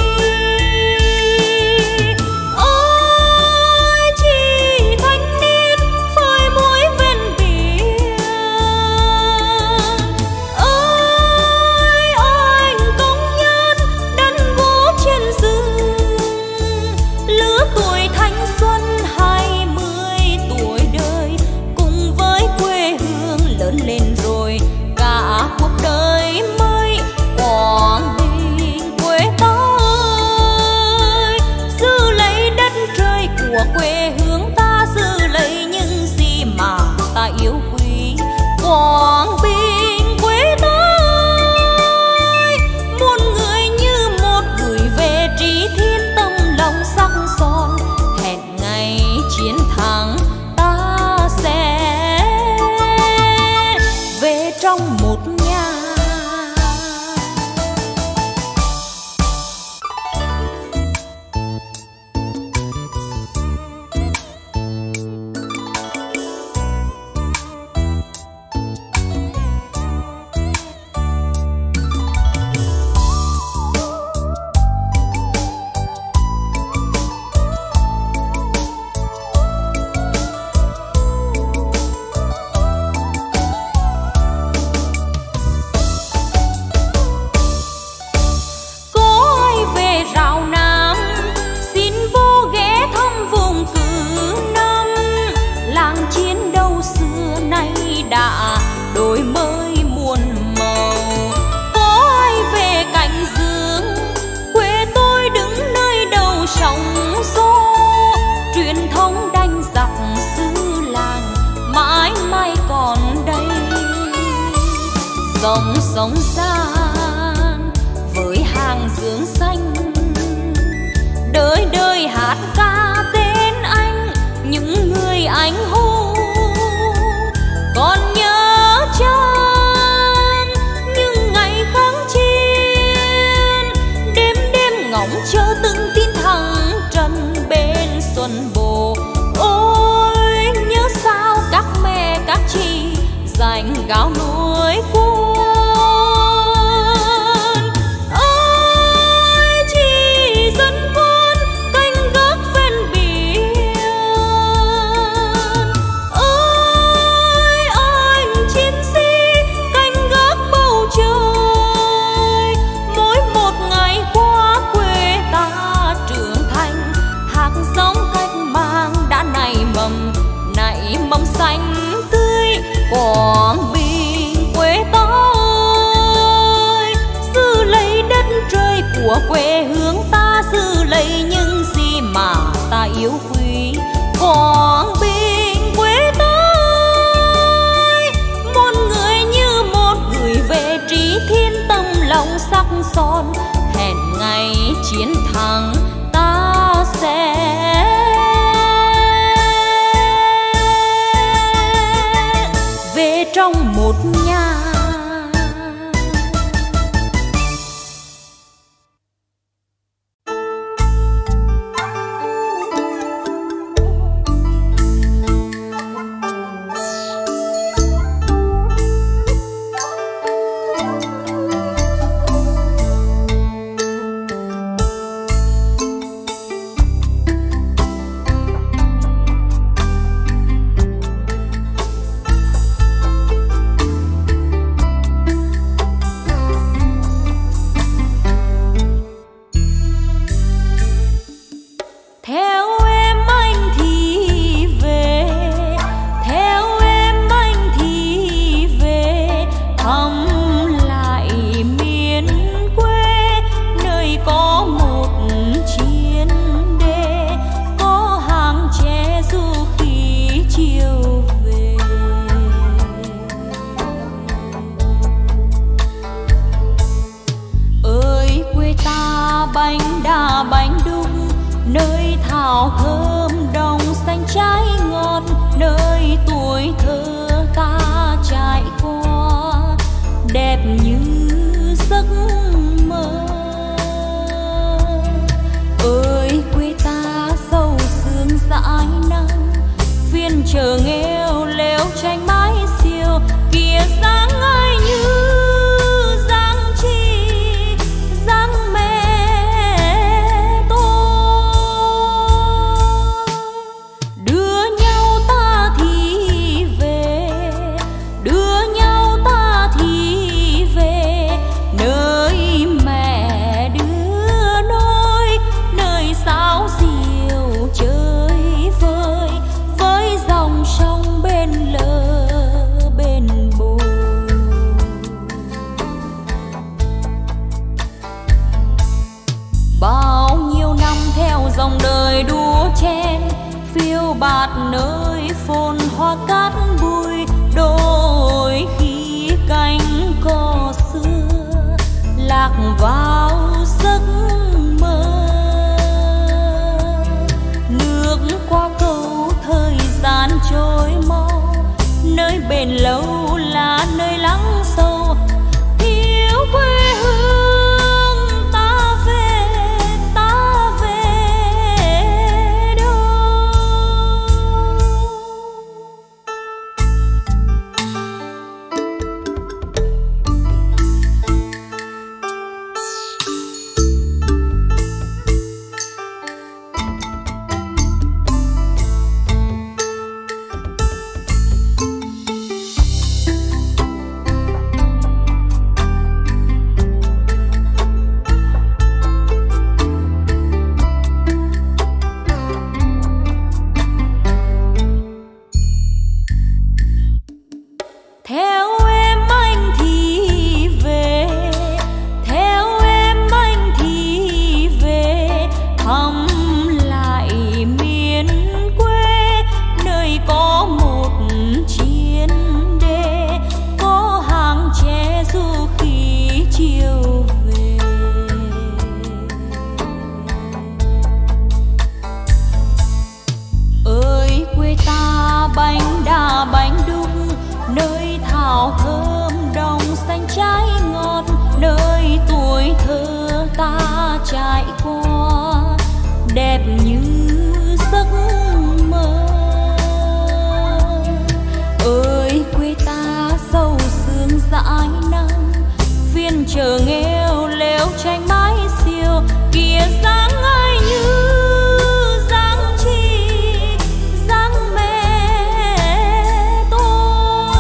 Quê hương ta giữ lấy những gì mà ta yêu quý. Quảng Bình quê ta ơi, muôn người như một gửi về trí thiên tâm lòng sắc son. Hẹn ngày chiến thắng ta sẽ về trong một nhà. Đã đổi mới muôn màu. Có ai về Cảnh Dương, quê tôi đứng nơi đầu sóng gió. Truyền thống đánh giặc xứ làng mãi mãi còn đây. Dòng sông gian với hàng dương xanh, đời đời hát ca tên anh, những người anh hùng. Còn nhớ chăng những ngày kháng chiến, đêm đêm ngóng chờ từng tin thắng trận bên Xuân Bồ. Ôi nhớ sao các mẹ các chị dành gạo nuôi quân. Ôi chị dân con canh gác ven biển. Mỗi một ngày qua quê ta trưởng thành, hạt giống cách mạng đã nảy mầm, nảy mầm xanh tươi. Quảng Bình quê ta ơi, giữ lấy đất trời của quê hương ta, giữ lấy những gì mà ta yêu quý. Quảng Bình quê ta ơi, muôn người như một gửi về trí thiên tâm lòng sắc son. Hẹn ngày chiến thắng ta sẽ về trong một nhà. nơi thảo thơm đồng xanh trái ngọt, nơi tuổi thơ ta trải qua đẹp như giấc mơ. Ơi quê ta sâu sương dãi nắng, phiên chờ nghèo lều tranh mái xiêu, kia dáng ai như dáng chi dáng mẹ tôi. Đưa nhau ta thì về, đưa nhau ta thì về, nơi mẹ đưa nôi, nơi sáo diều chơi vơi với dòng sông bên lờ bên bờ. Bao nhiêu năm theo dòng đời đua chen, phiêu bạt nơi phồn hoa cát bụi, đôi khi cánh cò xưa lạc vào giấc mơ. Nước qua cầu thời gian trôi mau, nơi bền lâu là nơi lắng sâu, thiếu quê hương ta về, ta về đâu. Theo em anh thì về, theo em anh thì về, thăm lại miền quê, nơi có một chiến đê, có hàng tre du khi chiều về. Ơi quê ta bánh đa bánh đúc, nơi thảo thơm đồng xanh trái ngọt, nơi tuổi thơ ta trải qua đẹp như giấc mơ. Ơi quê ta sâu sương dãi nắng, phiên chờ nghèo lều tranh mái xiêu, kia dáng ai như dáng chi dáng mẹ tôi.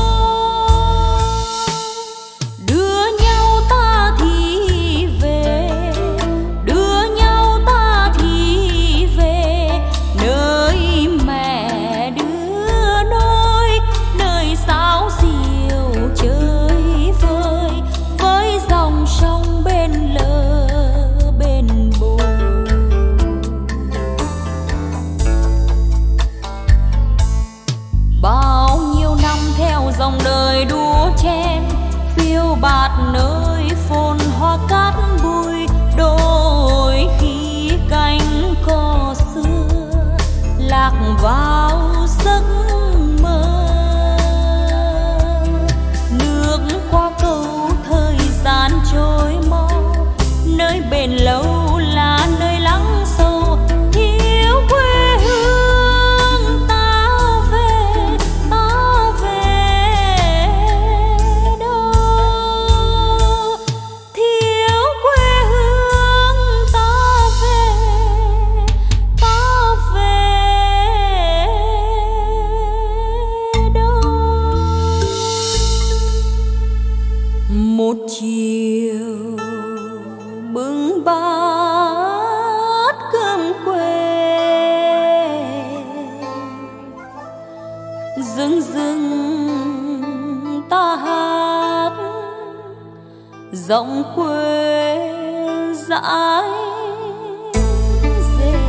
Đưa nhau ta thì về, đưa nhau ta thì về, nơi mẹ đưa nôi, nơi sáo diều chơi vơi với dòng sông bên lờ bên bờ. Bao nhiêu năm theo dòng đời đua chen, phiêu bạt nơi phồn hoa cát bụi, đôi khi cánh cò xưa lạc vào giấc mơ. Nước qua cầu thời gian trôi mau, nơi bền lâu là nơi lắng sâu, thiếu quê hương ta về, ta về đâu. Thiếu quê hương ta về, ta về đâu. Một chiều bưng bát cơm quê, dưng dưng ta hát giọng quê dãi dề.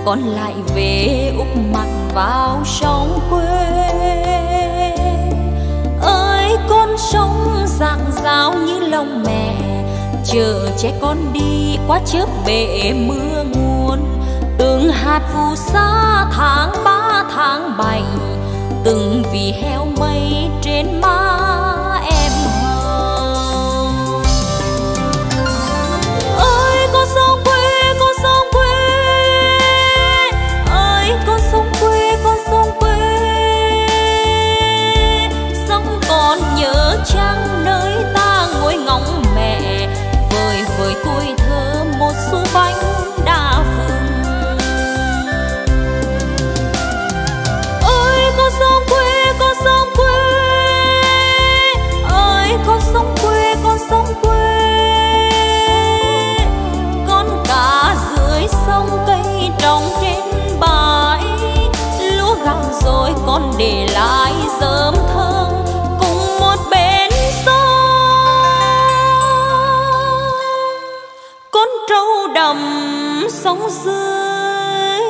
con lại về úp mặt vào sông quê. Ơi con sông rạng rào như lòng mẹ, chờ trẻ con đi qua chớp bể mưa nguồn. Từng hạt phù sa tháng ba tháng bảy, từng vì heo mây trên má em hồng. Ơi con sông quê, con sông quê, ơi con sông quê, con sông quê. Sông còn nhớ chăng nơi ta ngồi ngóng mẹ, vời vời tuổi thơ một xu bánh đa phừng. Ơi con sông quê, con sông quê, ơi con sông quê, con sông quê. Con cá dưới sông cây trồng trên bãi, lúa gặt rồi con để lại rơm thơm cùng một bên sông. Con trâu đầm sông dưới,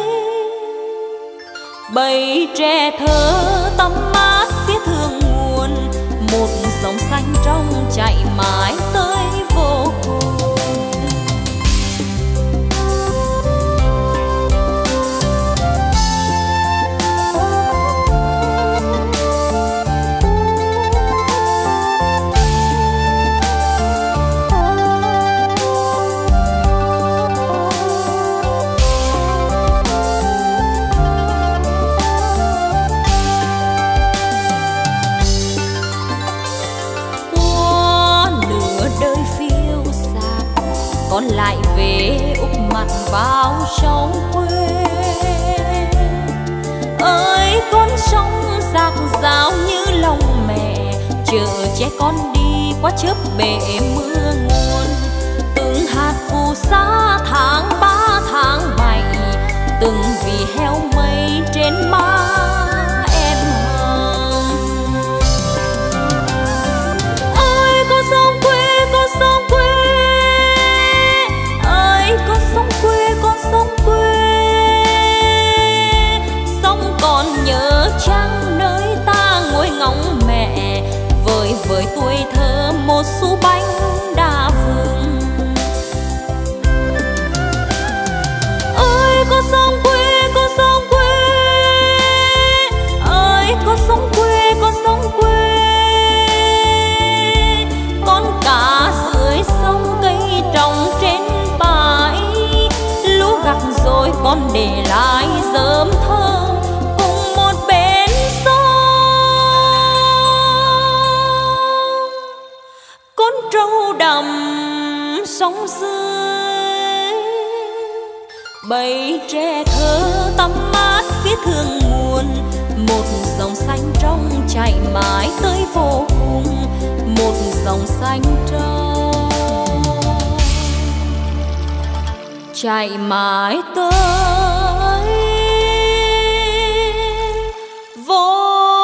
bầy tre thơ tắm mát phía thượng nguồn. Một dòng xanh trong chạy mãi tới vô cùng. Con lại về úp mặt vào sông quê. Ơi con sông rạc rào như lòng mẹ, chờ trẻ con đi qua chớp bể mưa nguồn. Từng hạt phù sa tháng ba tháng bảy, từng vì heo mây trên má em hồng. Ơi con sông quê, con sông quê, con sông quê, con sông quê. Sông còn nhớ chăng nơi ta ngồi ngóng mẹ, vời vời tuổi thơ một xu bánh đa phừng. Ơi con sông quê, con sông quê, ơi con sông quê, con sông quê. Con cá dưới sông cây trồng trên bãi, lúa gặt rồi con để lại rơm thơm cùng một bên sông. Con trâu đầm sông dưới, bầy tre thơ tắm mát phía thượng nguồn. Một dòng xanh trong chạy mãi tới vô cùng. Một dòng xanh trong chạy mãi tới vô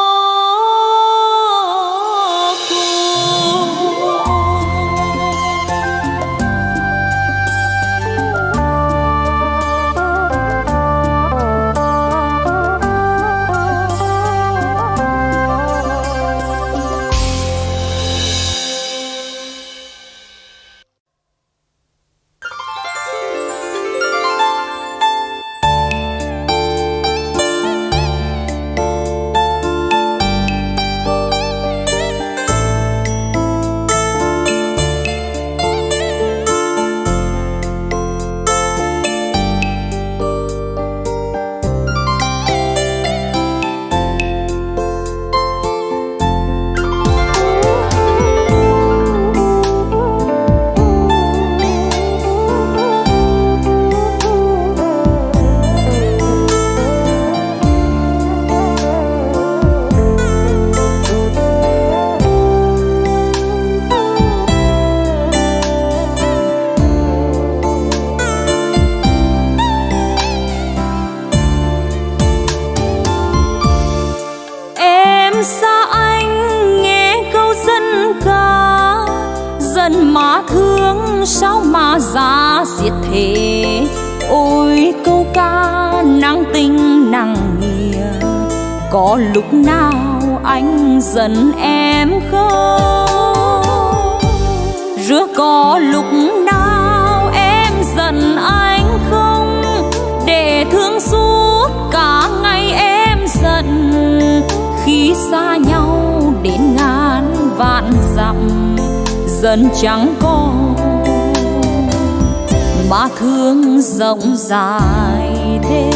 mà thương sao mà giá diệt thế. Ôi câu ca nặng tình nặng nghĩa. Có lúc nào anh giận em không? Rứa có lúc nào em giận anh không? Để thương suốt cả ngày em giận, khi xa nhau đến ngàn vạn dặm dần chẳng còn mà thương rộng dài thế.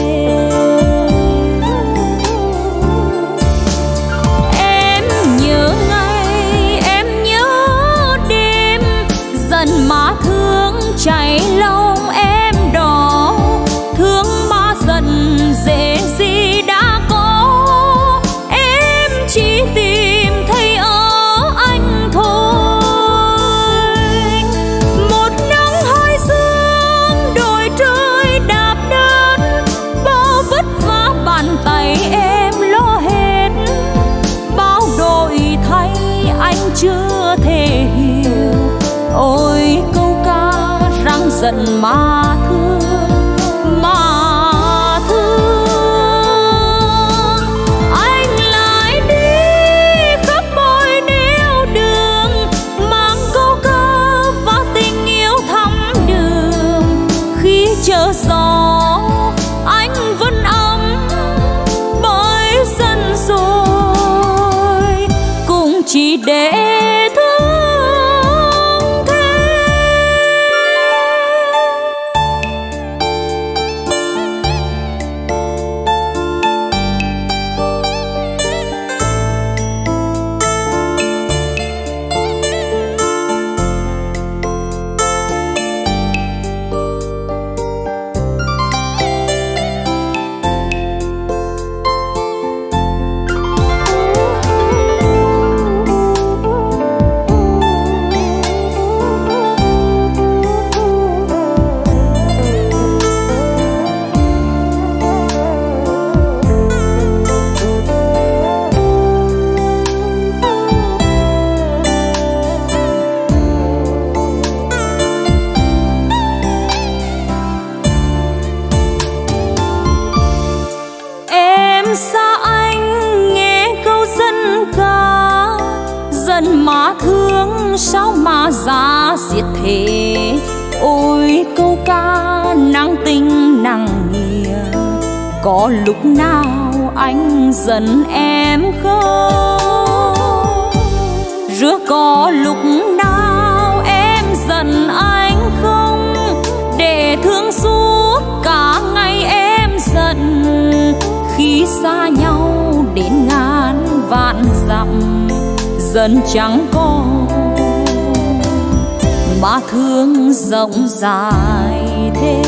Em nhớ ngày, em nhớ đêm, dần mà thương chảy lòng em đỏ. Thương mà giận dễ gì đã có, em chỉ tìm thấy ở anh thôi. Một nắng hai sương đồi trời đạp đơn, bao vất vả bàn tay em lo hết. Bao đổi thay anh chưa thể hiểu, ôi câu ca răng giận mà thương, mà thương. Anh lại đi khắp mọi nẻo đường, mang câu ca và tình yêu thắm đường. Khi chờ gió anh vẫn ấm bởi sân rồi, cũng chỉ để mà thương sao mà giá diệt thế. Ôi câu ca nặng tình nặng nghĩa, có lúc nào anh giận em không? Rứa có lúc nào em giận anh không? Để thương suốt cả ngày em giận, khi xa nhau đến ngàn vạn dặm dần chẳng còn mà thương rộng dài thế.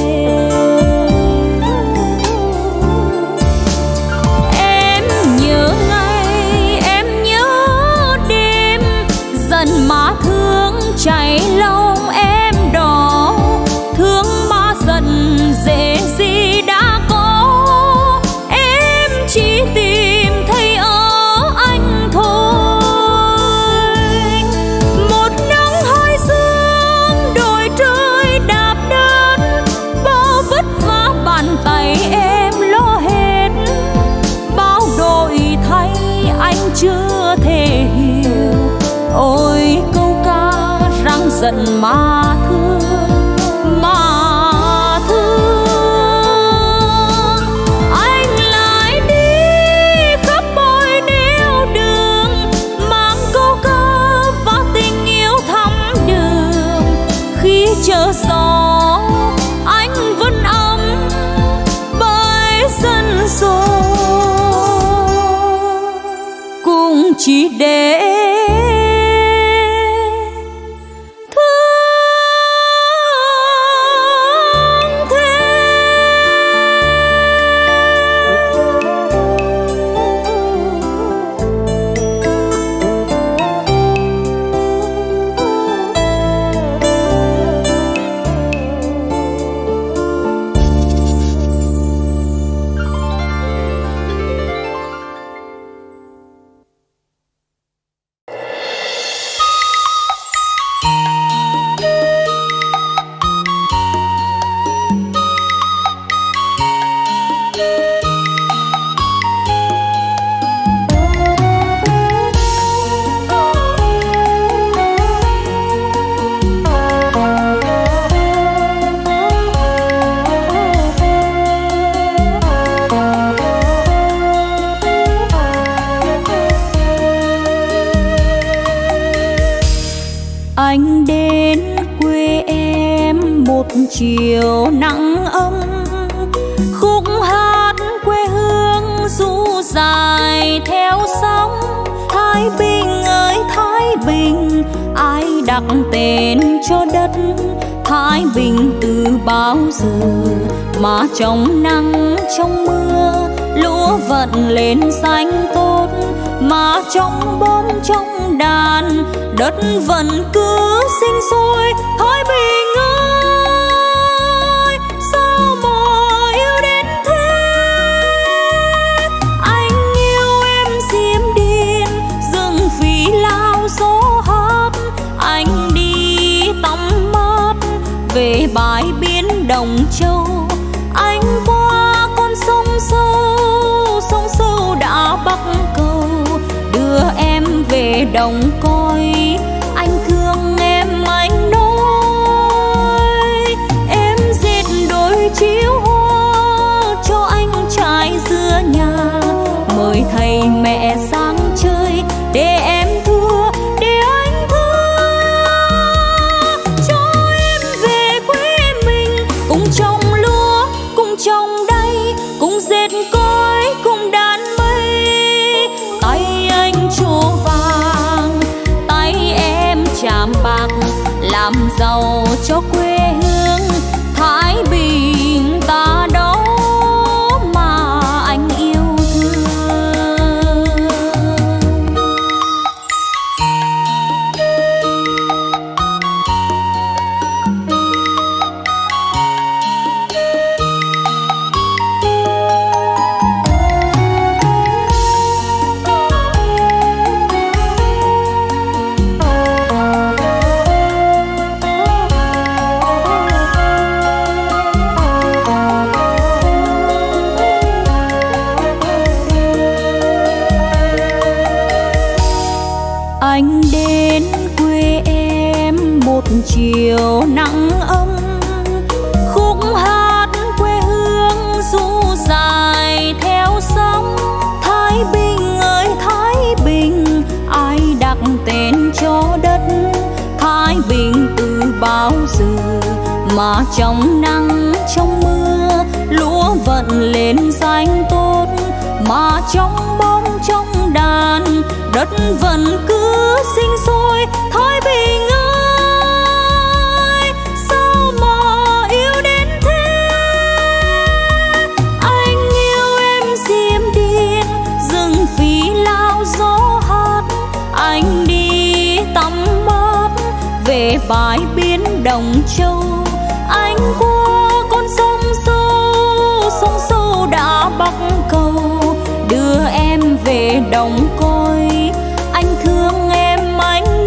Em nhớ ngày, em nhớ đêm, dần mà thương chảy lòng em đỏ. Thương mà giận dễ gì đã có, em chỉ tìm thấy ở anh thôi. Một nắng hai sương đồi trời đạp đơn, bao vất vả bàn tay em lo hết. Bao đổi thay anh chưa thể hiểu, ôi câu ca răng giận mà thương, mà thương. Anh lại đi khắp mọi nẻo đường, mang câu ca và tình yêu thắm đường. Khi chờ gió anh vẫn ấm bởi sân rồi, cũng chỉ để Anh đến quê em một chiều nắng ấm, khúc hát quê hương ru dài theo sóng. Thái Bình ơi Thái Bình, ai đặt tên cho đất Thái Bình từ bao giờ mà trong nắng trong mưa lúa vận lên xanh tốt, mà trong bom trong đàn đất vẫn cứ sinh sôi. Thái Bình ơi sao mà yêu đến thế, anh yêu em diêm điên rừng phí lao gió hát. Anh đi tắm mát về bãi biển Đồng Châu, anh qua con sông sâu, sông sâu đã bắc cầu đưa em về đồng côi. Anh thương em anh nói, em dệt đôi chiếu hoa cho anh trai giữa nhà, mời thầy mẹ sang chơi để em thưa, để anh thưa. Cho em về quê mình cùng trồng lúa cùng trồng đay, cùng dệt cối cùng đan mây. Tay anh trổ vàng, tay em chạm bạc, làm giàu cho quê hương Thái Bình ta đó mà anh yêu thương. Anh đến quê em một chiều nắng ấm, khúc hát quê hương ru dài theo sóng. Thái Bình ơi Thái Bình, ai đặt tên cho đất Thái Bình từ bao giờ mà trong nắng trong mưa lúa vận lên xanh tốt, mà trong bóng trong đàn đất vẫn cứ sinh sôi. Thái Bình ơi sao mà yêu đến thế, anh yêu em diêm điên rừng phí lao gió hát. Anh đi tắm mát về bãi biển Đồng Châu, anh qua con sông sâu, sông sâu đã bắc cầu đưa em về đồng côi. Anh thương em anh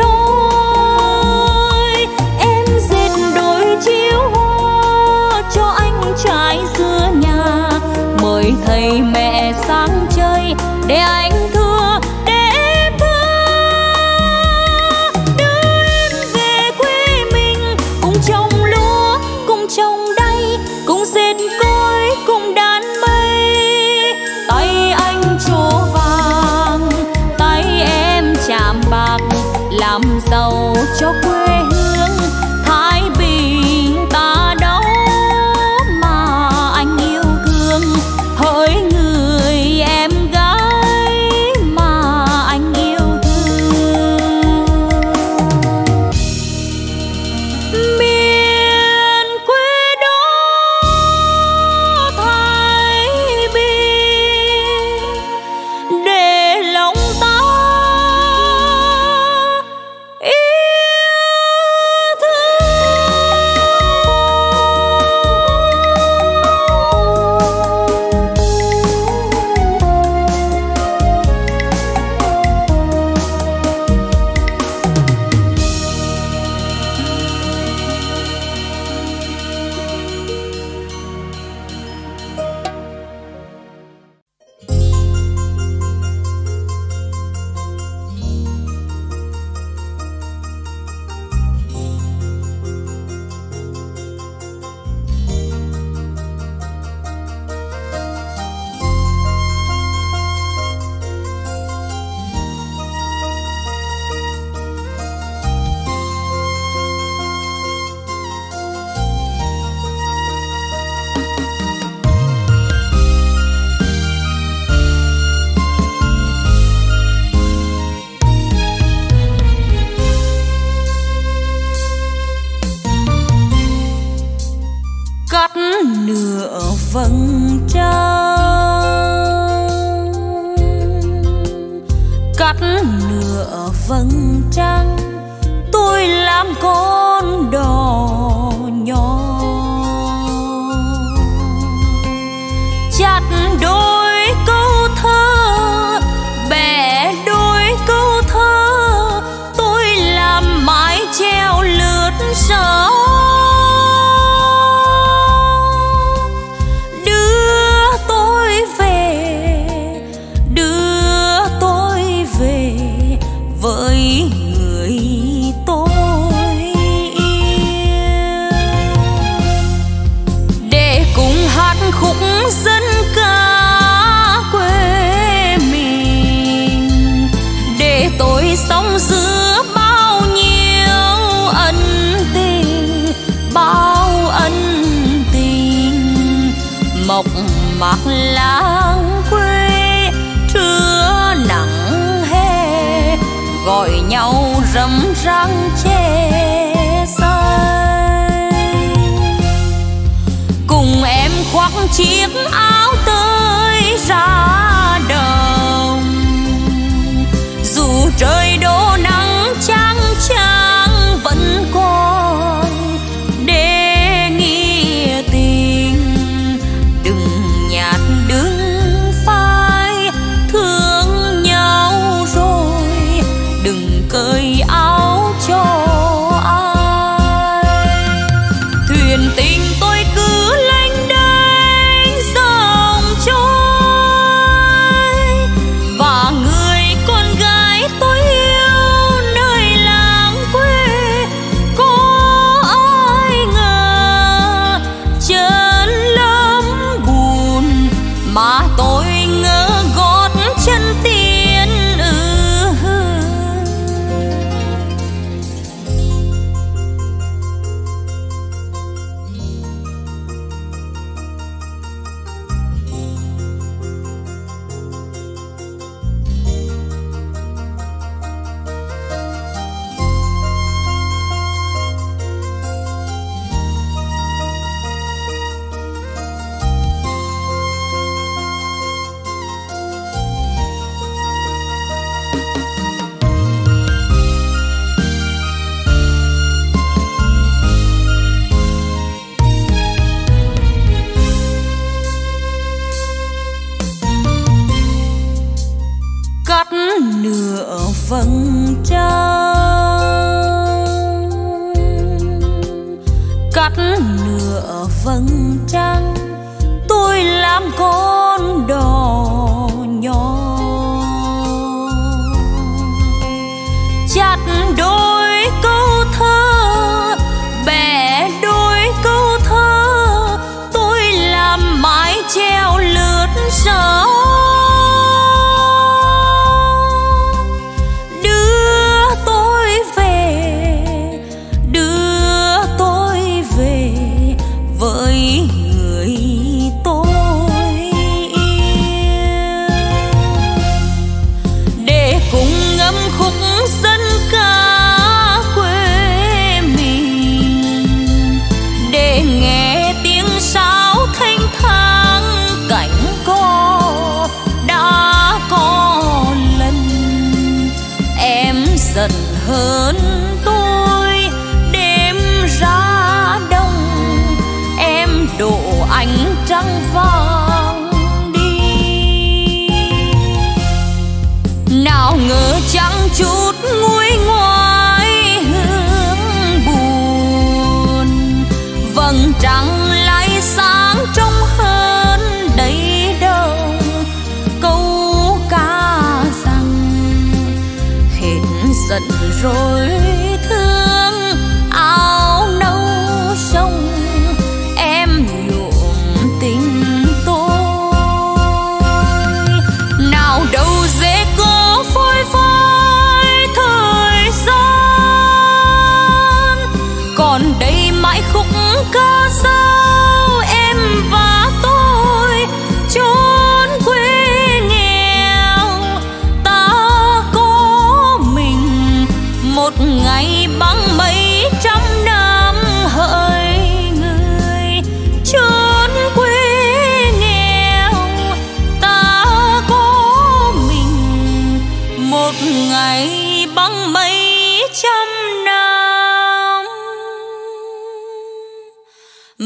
nói, em dệt đôi chiếu hoa cho anh trai giữa nhà, mời thầy mẹ sang chơi để anh thưa, để em thưa. Đưa em về quê mình cùng trồng lúa cùng trồng đay, cùng dệt cối cùng đan mây. Tay anh trổ vàng, tay em chạm bạc, làm giàu cho quê hương Thái Bình ta đó mà anh yêu thương. Hỡi người em gái mà anh yêu thương, miền quê đó Thái Bình để lòng ta yêu cắt nửa vầng trăng, tôi làm con đò nhỏ chặt đôi câu thơ, bẻ đôi câu thơ, tôi làm mái chèo lướt sóng. Đưa tôi về, đưa tôi về với người tôi yêu, để cùng hát khúc dân ca quê mình, để tôi sống giữa bao nhiêu ân tình, bao ân tình. Mộc mạc làng quê trưa nắng hè, gọi nhau râm răng che xanh. Cùng em khoác chiếc áo tơi ra đồng, dù trời đổ nắng chang chang vẫn còn để nghĩa tình. Đừng nhạt đừng phai, thương nhau rồi đừng cởi áo cho ai. Thuyền tình tôi cứ lênh đênh dòng trôi, và người con gái tôi yêu nơi làng quê, có ai ngờ chân lắm buồn mà tôi ngỡ gót chân tiên. Ừ. Cắt nửa vầng trăng, cắt nửa vầng trăng, tôi làm con đò nhỏ chặt đôi câu thơ, bẻ đôi câu thơ, tôi làm mái chèo lướt sóng. Với người tôi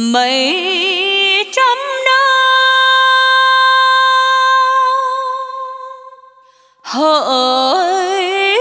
mấy trăm năm hỡi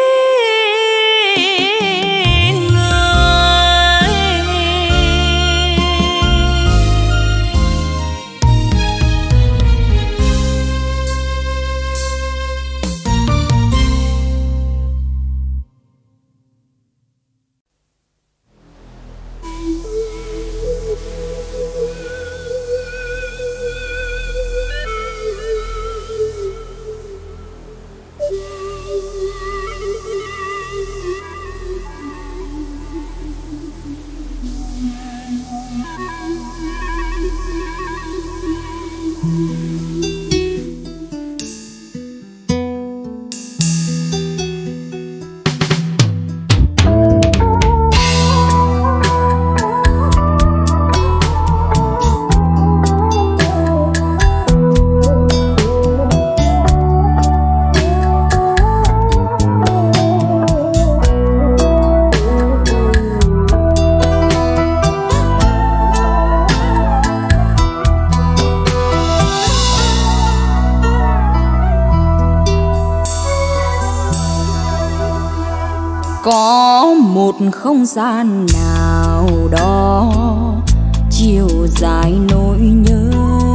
có một không gian nào đó chiều dài nỗi nhớ,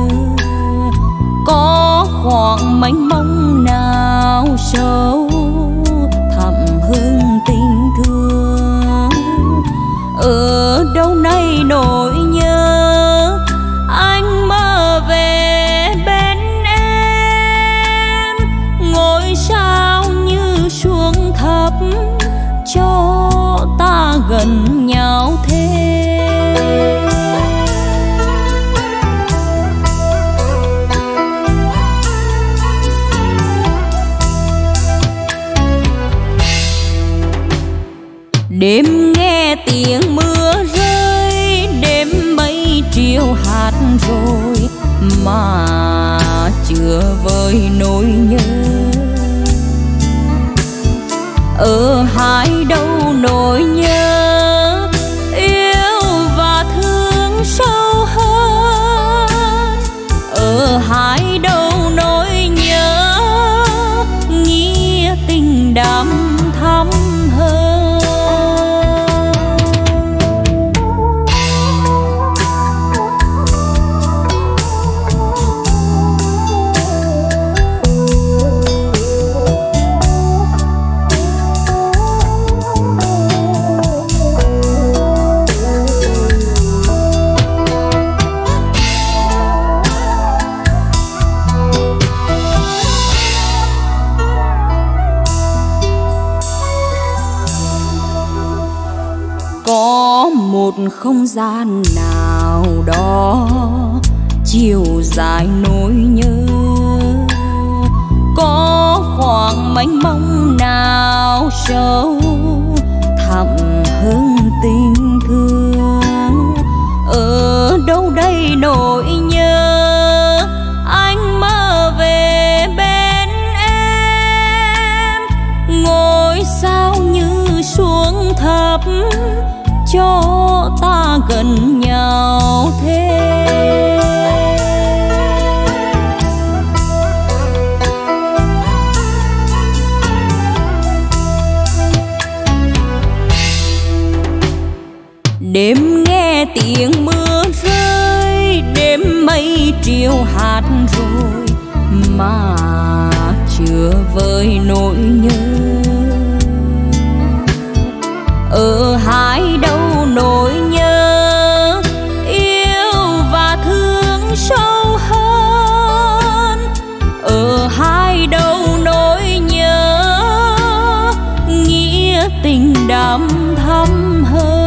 có khoảng mênh mông nào sâu thẳm hương tình thương. Ở đâu nay nỗi nhớ anh mơ về bên em, ngôi sao như xuống thấp cho ta gần nhau thêm. Đêm nghe tiếng mưa rơi, đêm mây triều hạt rồi mà chưa vơi nỗi nhớ. Ở hai đâu nỗi nhớ yêu và thương sâu hơn, ở hai đâu nỗi nhớ nghĩa tình đậm thắm hơn. Có một không gian nào đó chiều dài nỗi nhớ, có khoảng mênh mông nào sâu thẳm hương tình thương. Ở đâu đây nỗi nhớ anh mơ về bên em, ngôi sao như xuống thấp cho ta gần nhau thêm. Đêm nghe tiếng mưa rơi, đêm mây triều hạt rồi mà chưa vơi nỗi nhớ. Ở hai đâu nỗi nhớ yêu và thương sâu hơn, ở hai đâu nỗi nhớ nghĩa tình đậm thắm hơn.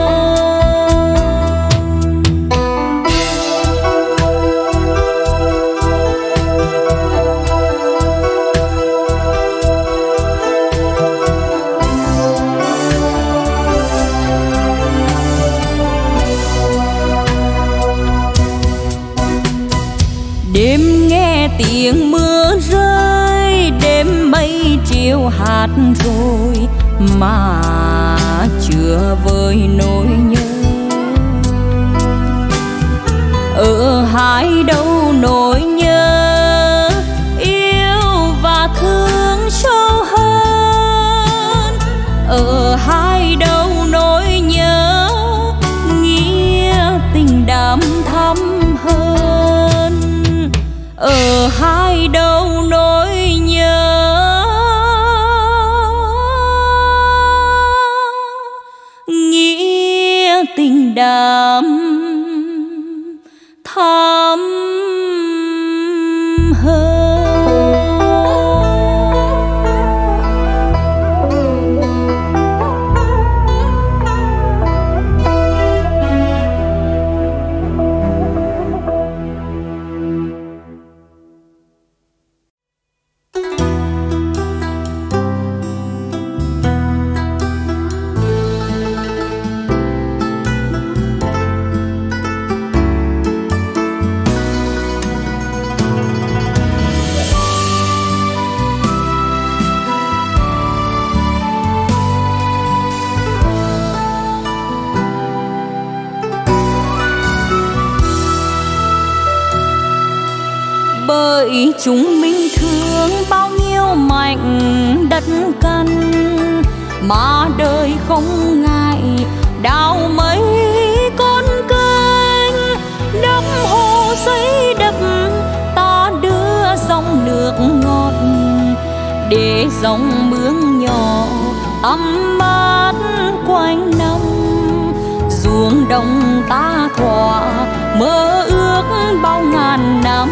Đêm nghe tiếng mưa rơi, đêm mây triều hạt rồi mà chưa vơi nỗi nhớ. ở hai đâu nỗi nhớ yêu và thương sâu hơn, ở hai đâu nỗi nhớ nghĩa tình đậm thắm hơn, ở hai đâu nỗi nhớ nghĩa tình đậm thắm hơn. Bởi chúng mình thương bao nhiêu mảnh đất căn, mà đời không ngại đào mấy con kênh, đắp hồ xây đập ta đưa dòng nước ngọt, để dòng mương nhỏ tắm mát quanh năm. Ruộng đồng ta thỏa mơ ước bao ngàn năm,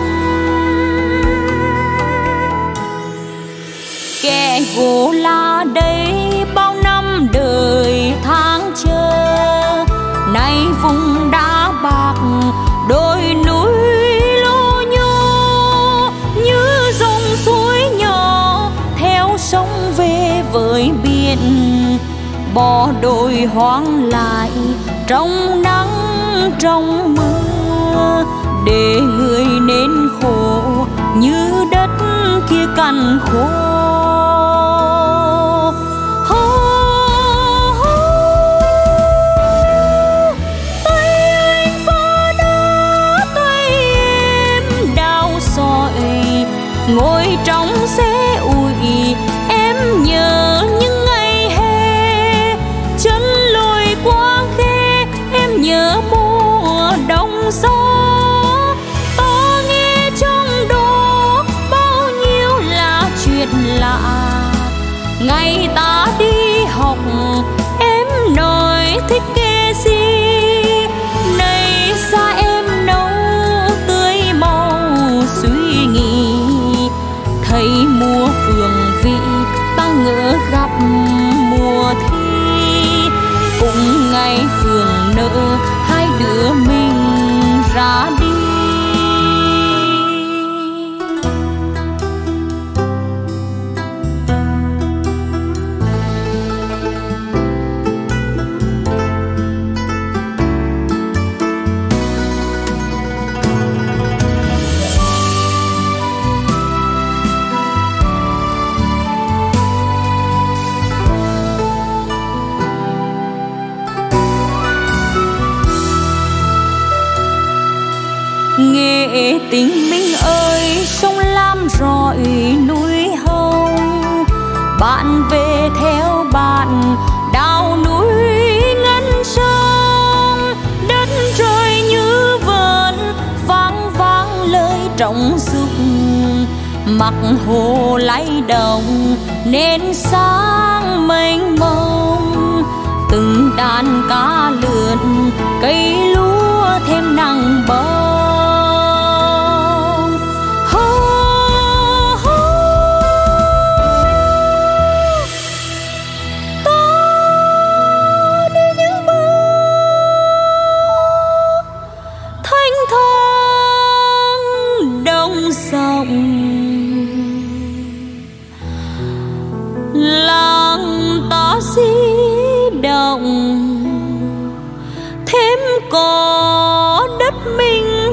kẻ gỗ là đây bao năm đời tháng chờ. Nay vùng đá bạc đôi núi lô nhô, như dòng suối nhỏ theo sông về với biển. Bỏ đồi hoang lại trong nắng trong mưa, để người nên khổ như đất kia cằn khô. Ngồi trong xe ủi em nhớ những ngày hè, chân lội qua khe em nhớ mùa đông gió. Ta nghe trong đó bao nhiêu là chuyện lạ, ngày ta đi học em nói thích cái gì, nay xa em nấu tươi màu suy nghĩ. Thấy mùa phường vị ta ngỡ gặp mùa thi, cũng ngày phường nợ hai đứa mình ra đi. Nghệ tình mình ơi, sông Lam rọi núi Hồng, bạn về theo bạn đào núi ngân sông. Đất trời như vần vang vang lời trọng dục, mặc hồ lay động nên sáng mênh mông. Từng đàn cá lượn cây lúa thêm nắng bông. Làng ta di động thêm có đất mình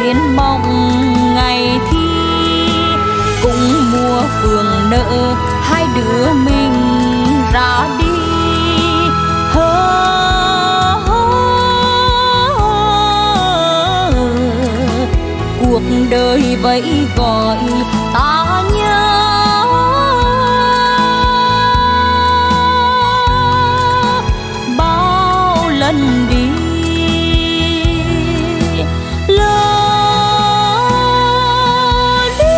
viên mộng ngày thi. Cũng mùa phường nợ hai đứa mình ra đi. Cuộc đời vậy gọi ta nhớ bao lần đi lỡ đi.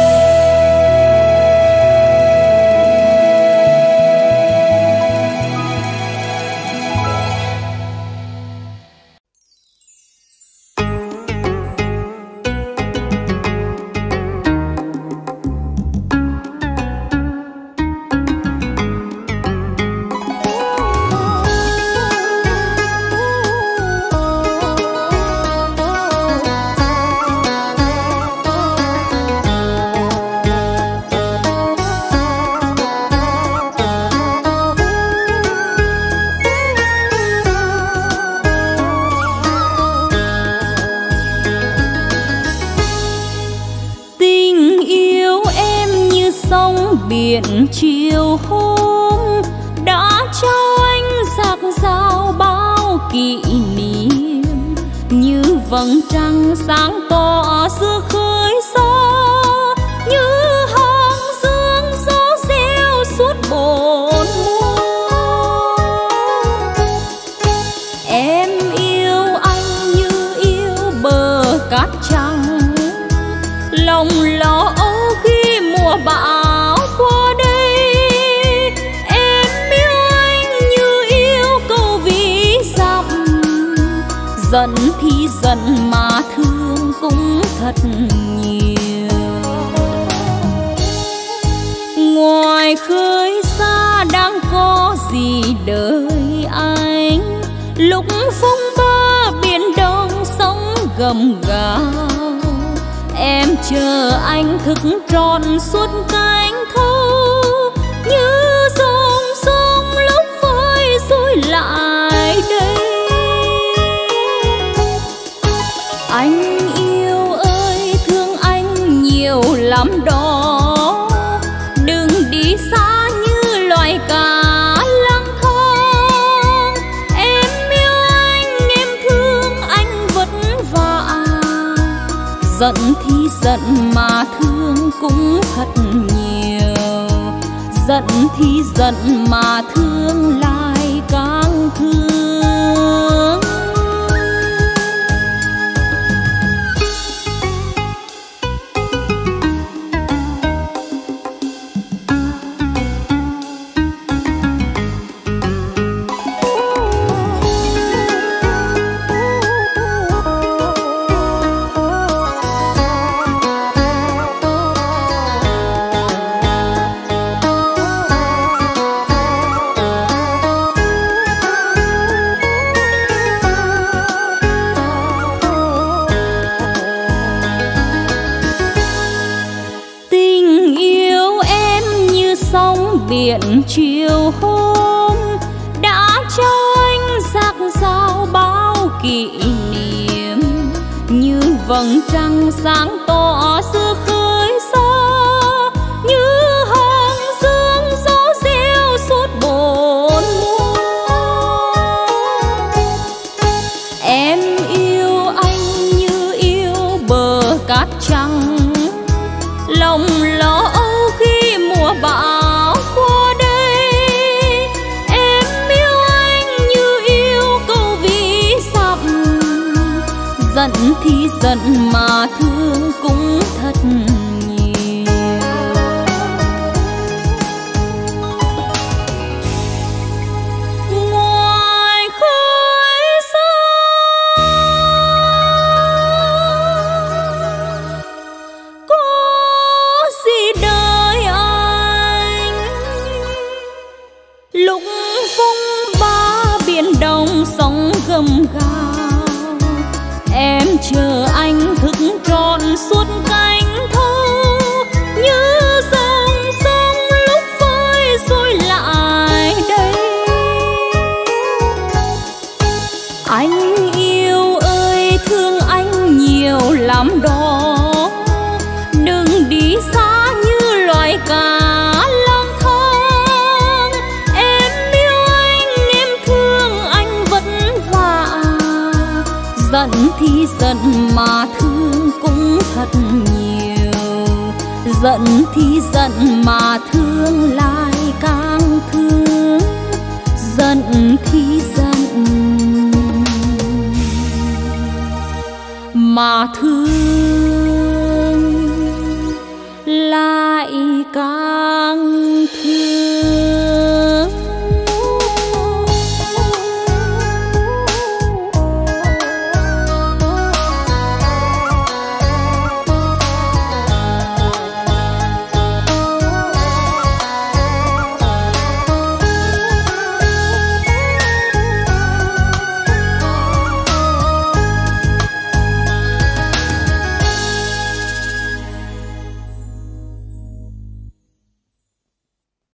Biển chiều hôm đã cho anh dạt dào bao kỷ niệm, như vầng trăng sáng tỏ giữa khơi gió, như hàng dương gió reo suốt bốn mùa. Em yêu anh như yêu bờ cát trắng, lòng lo âu khi mùa bão qua đây. Em yêu anh như yêu câu ví dặm, giận thì giận mà thương cũng thật nhiều. Ngoài khơi xa đang có gì đợi anh, lúc phong ba biển đông sóng gầm gào. Em chờ anh thức trọn suốt cánh thâu, như dòng sông lúc vơi rồi lại đây. Anh yêu ơi thương anh nhiều lắm đó, đừng đi xa như loài cá lang thang. Em yêu anh em thương anh vất vả, giận thì giận mà thương cũng thật nhiều, giận thì giận mà thương lại càng thương. Biển chiều hôm đã cho anh dạt dào bao kỷ niệm, như vầng trăng sáng tỏ giữa khơi gió, như hàng dương gió reo suốt bốn mùa. Em yêu anh như yêu bờ cát trắng, lòng lo âu khi mùa bão qua đây. Em yêu anh như yêu câu ví dặm, giận thì giận mà thương cũng thật nhiều. Ngoài khơi xa có gì đời anh, lúc phong ba biển đông sóng gầm gào. Em chờ anh thức trọn suốt cánh thâu, như dòng sông lúc vơi rồi lại đây. Anh yêu ơi thương anh nhiều lắm đó, thì giận mà thương cũng thật nhiều, giận thì giận mà thương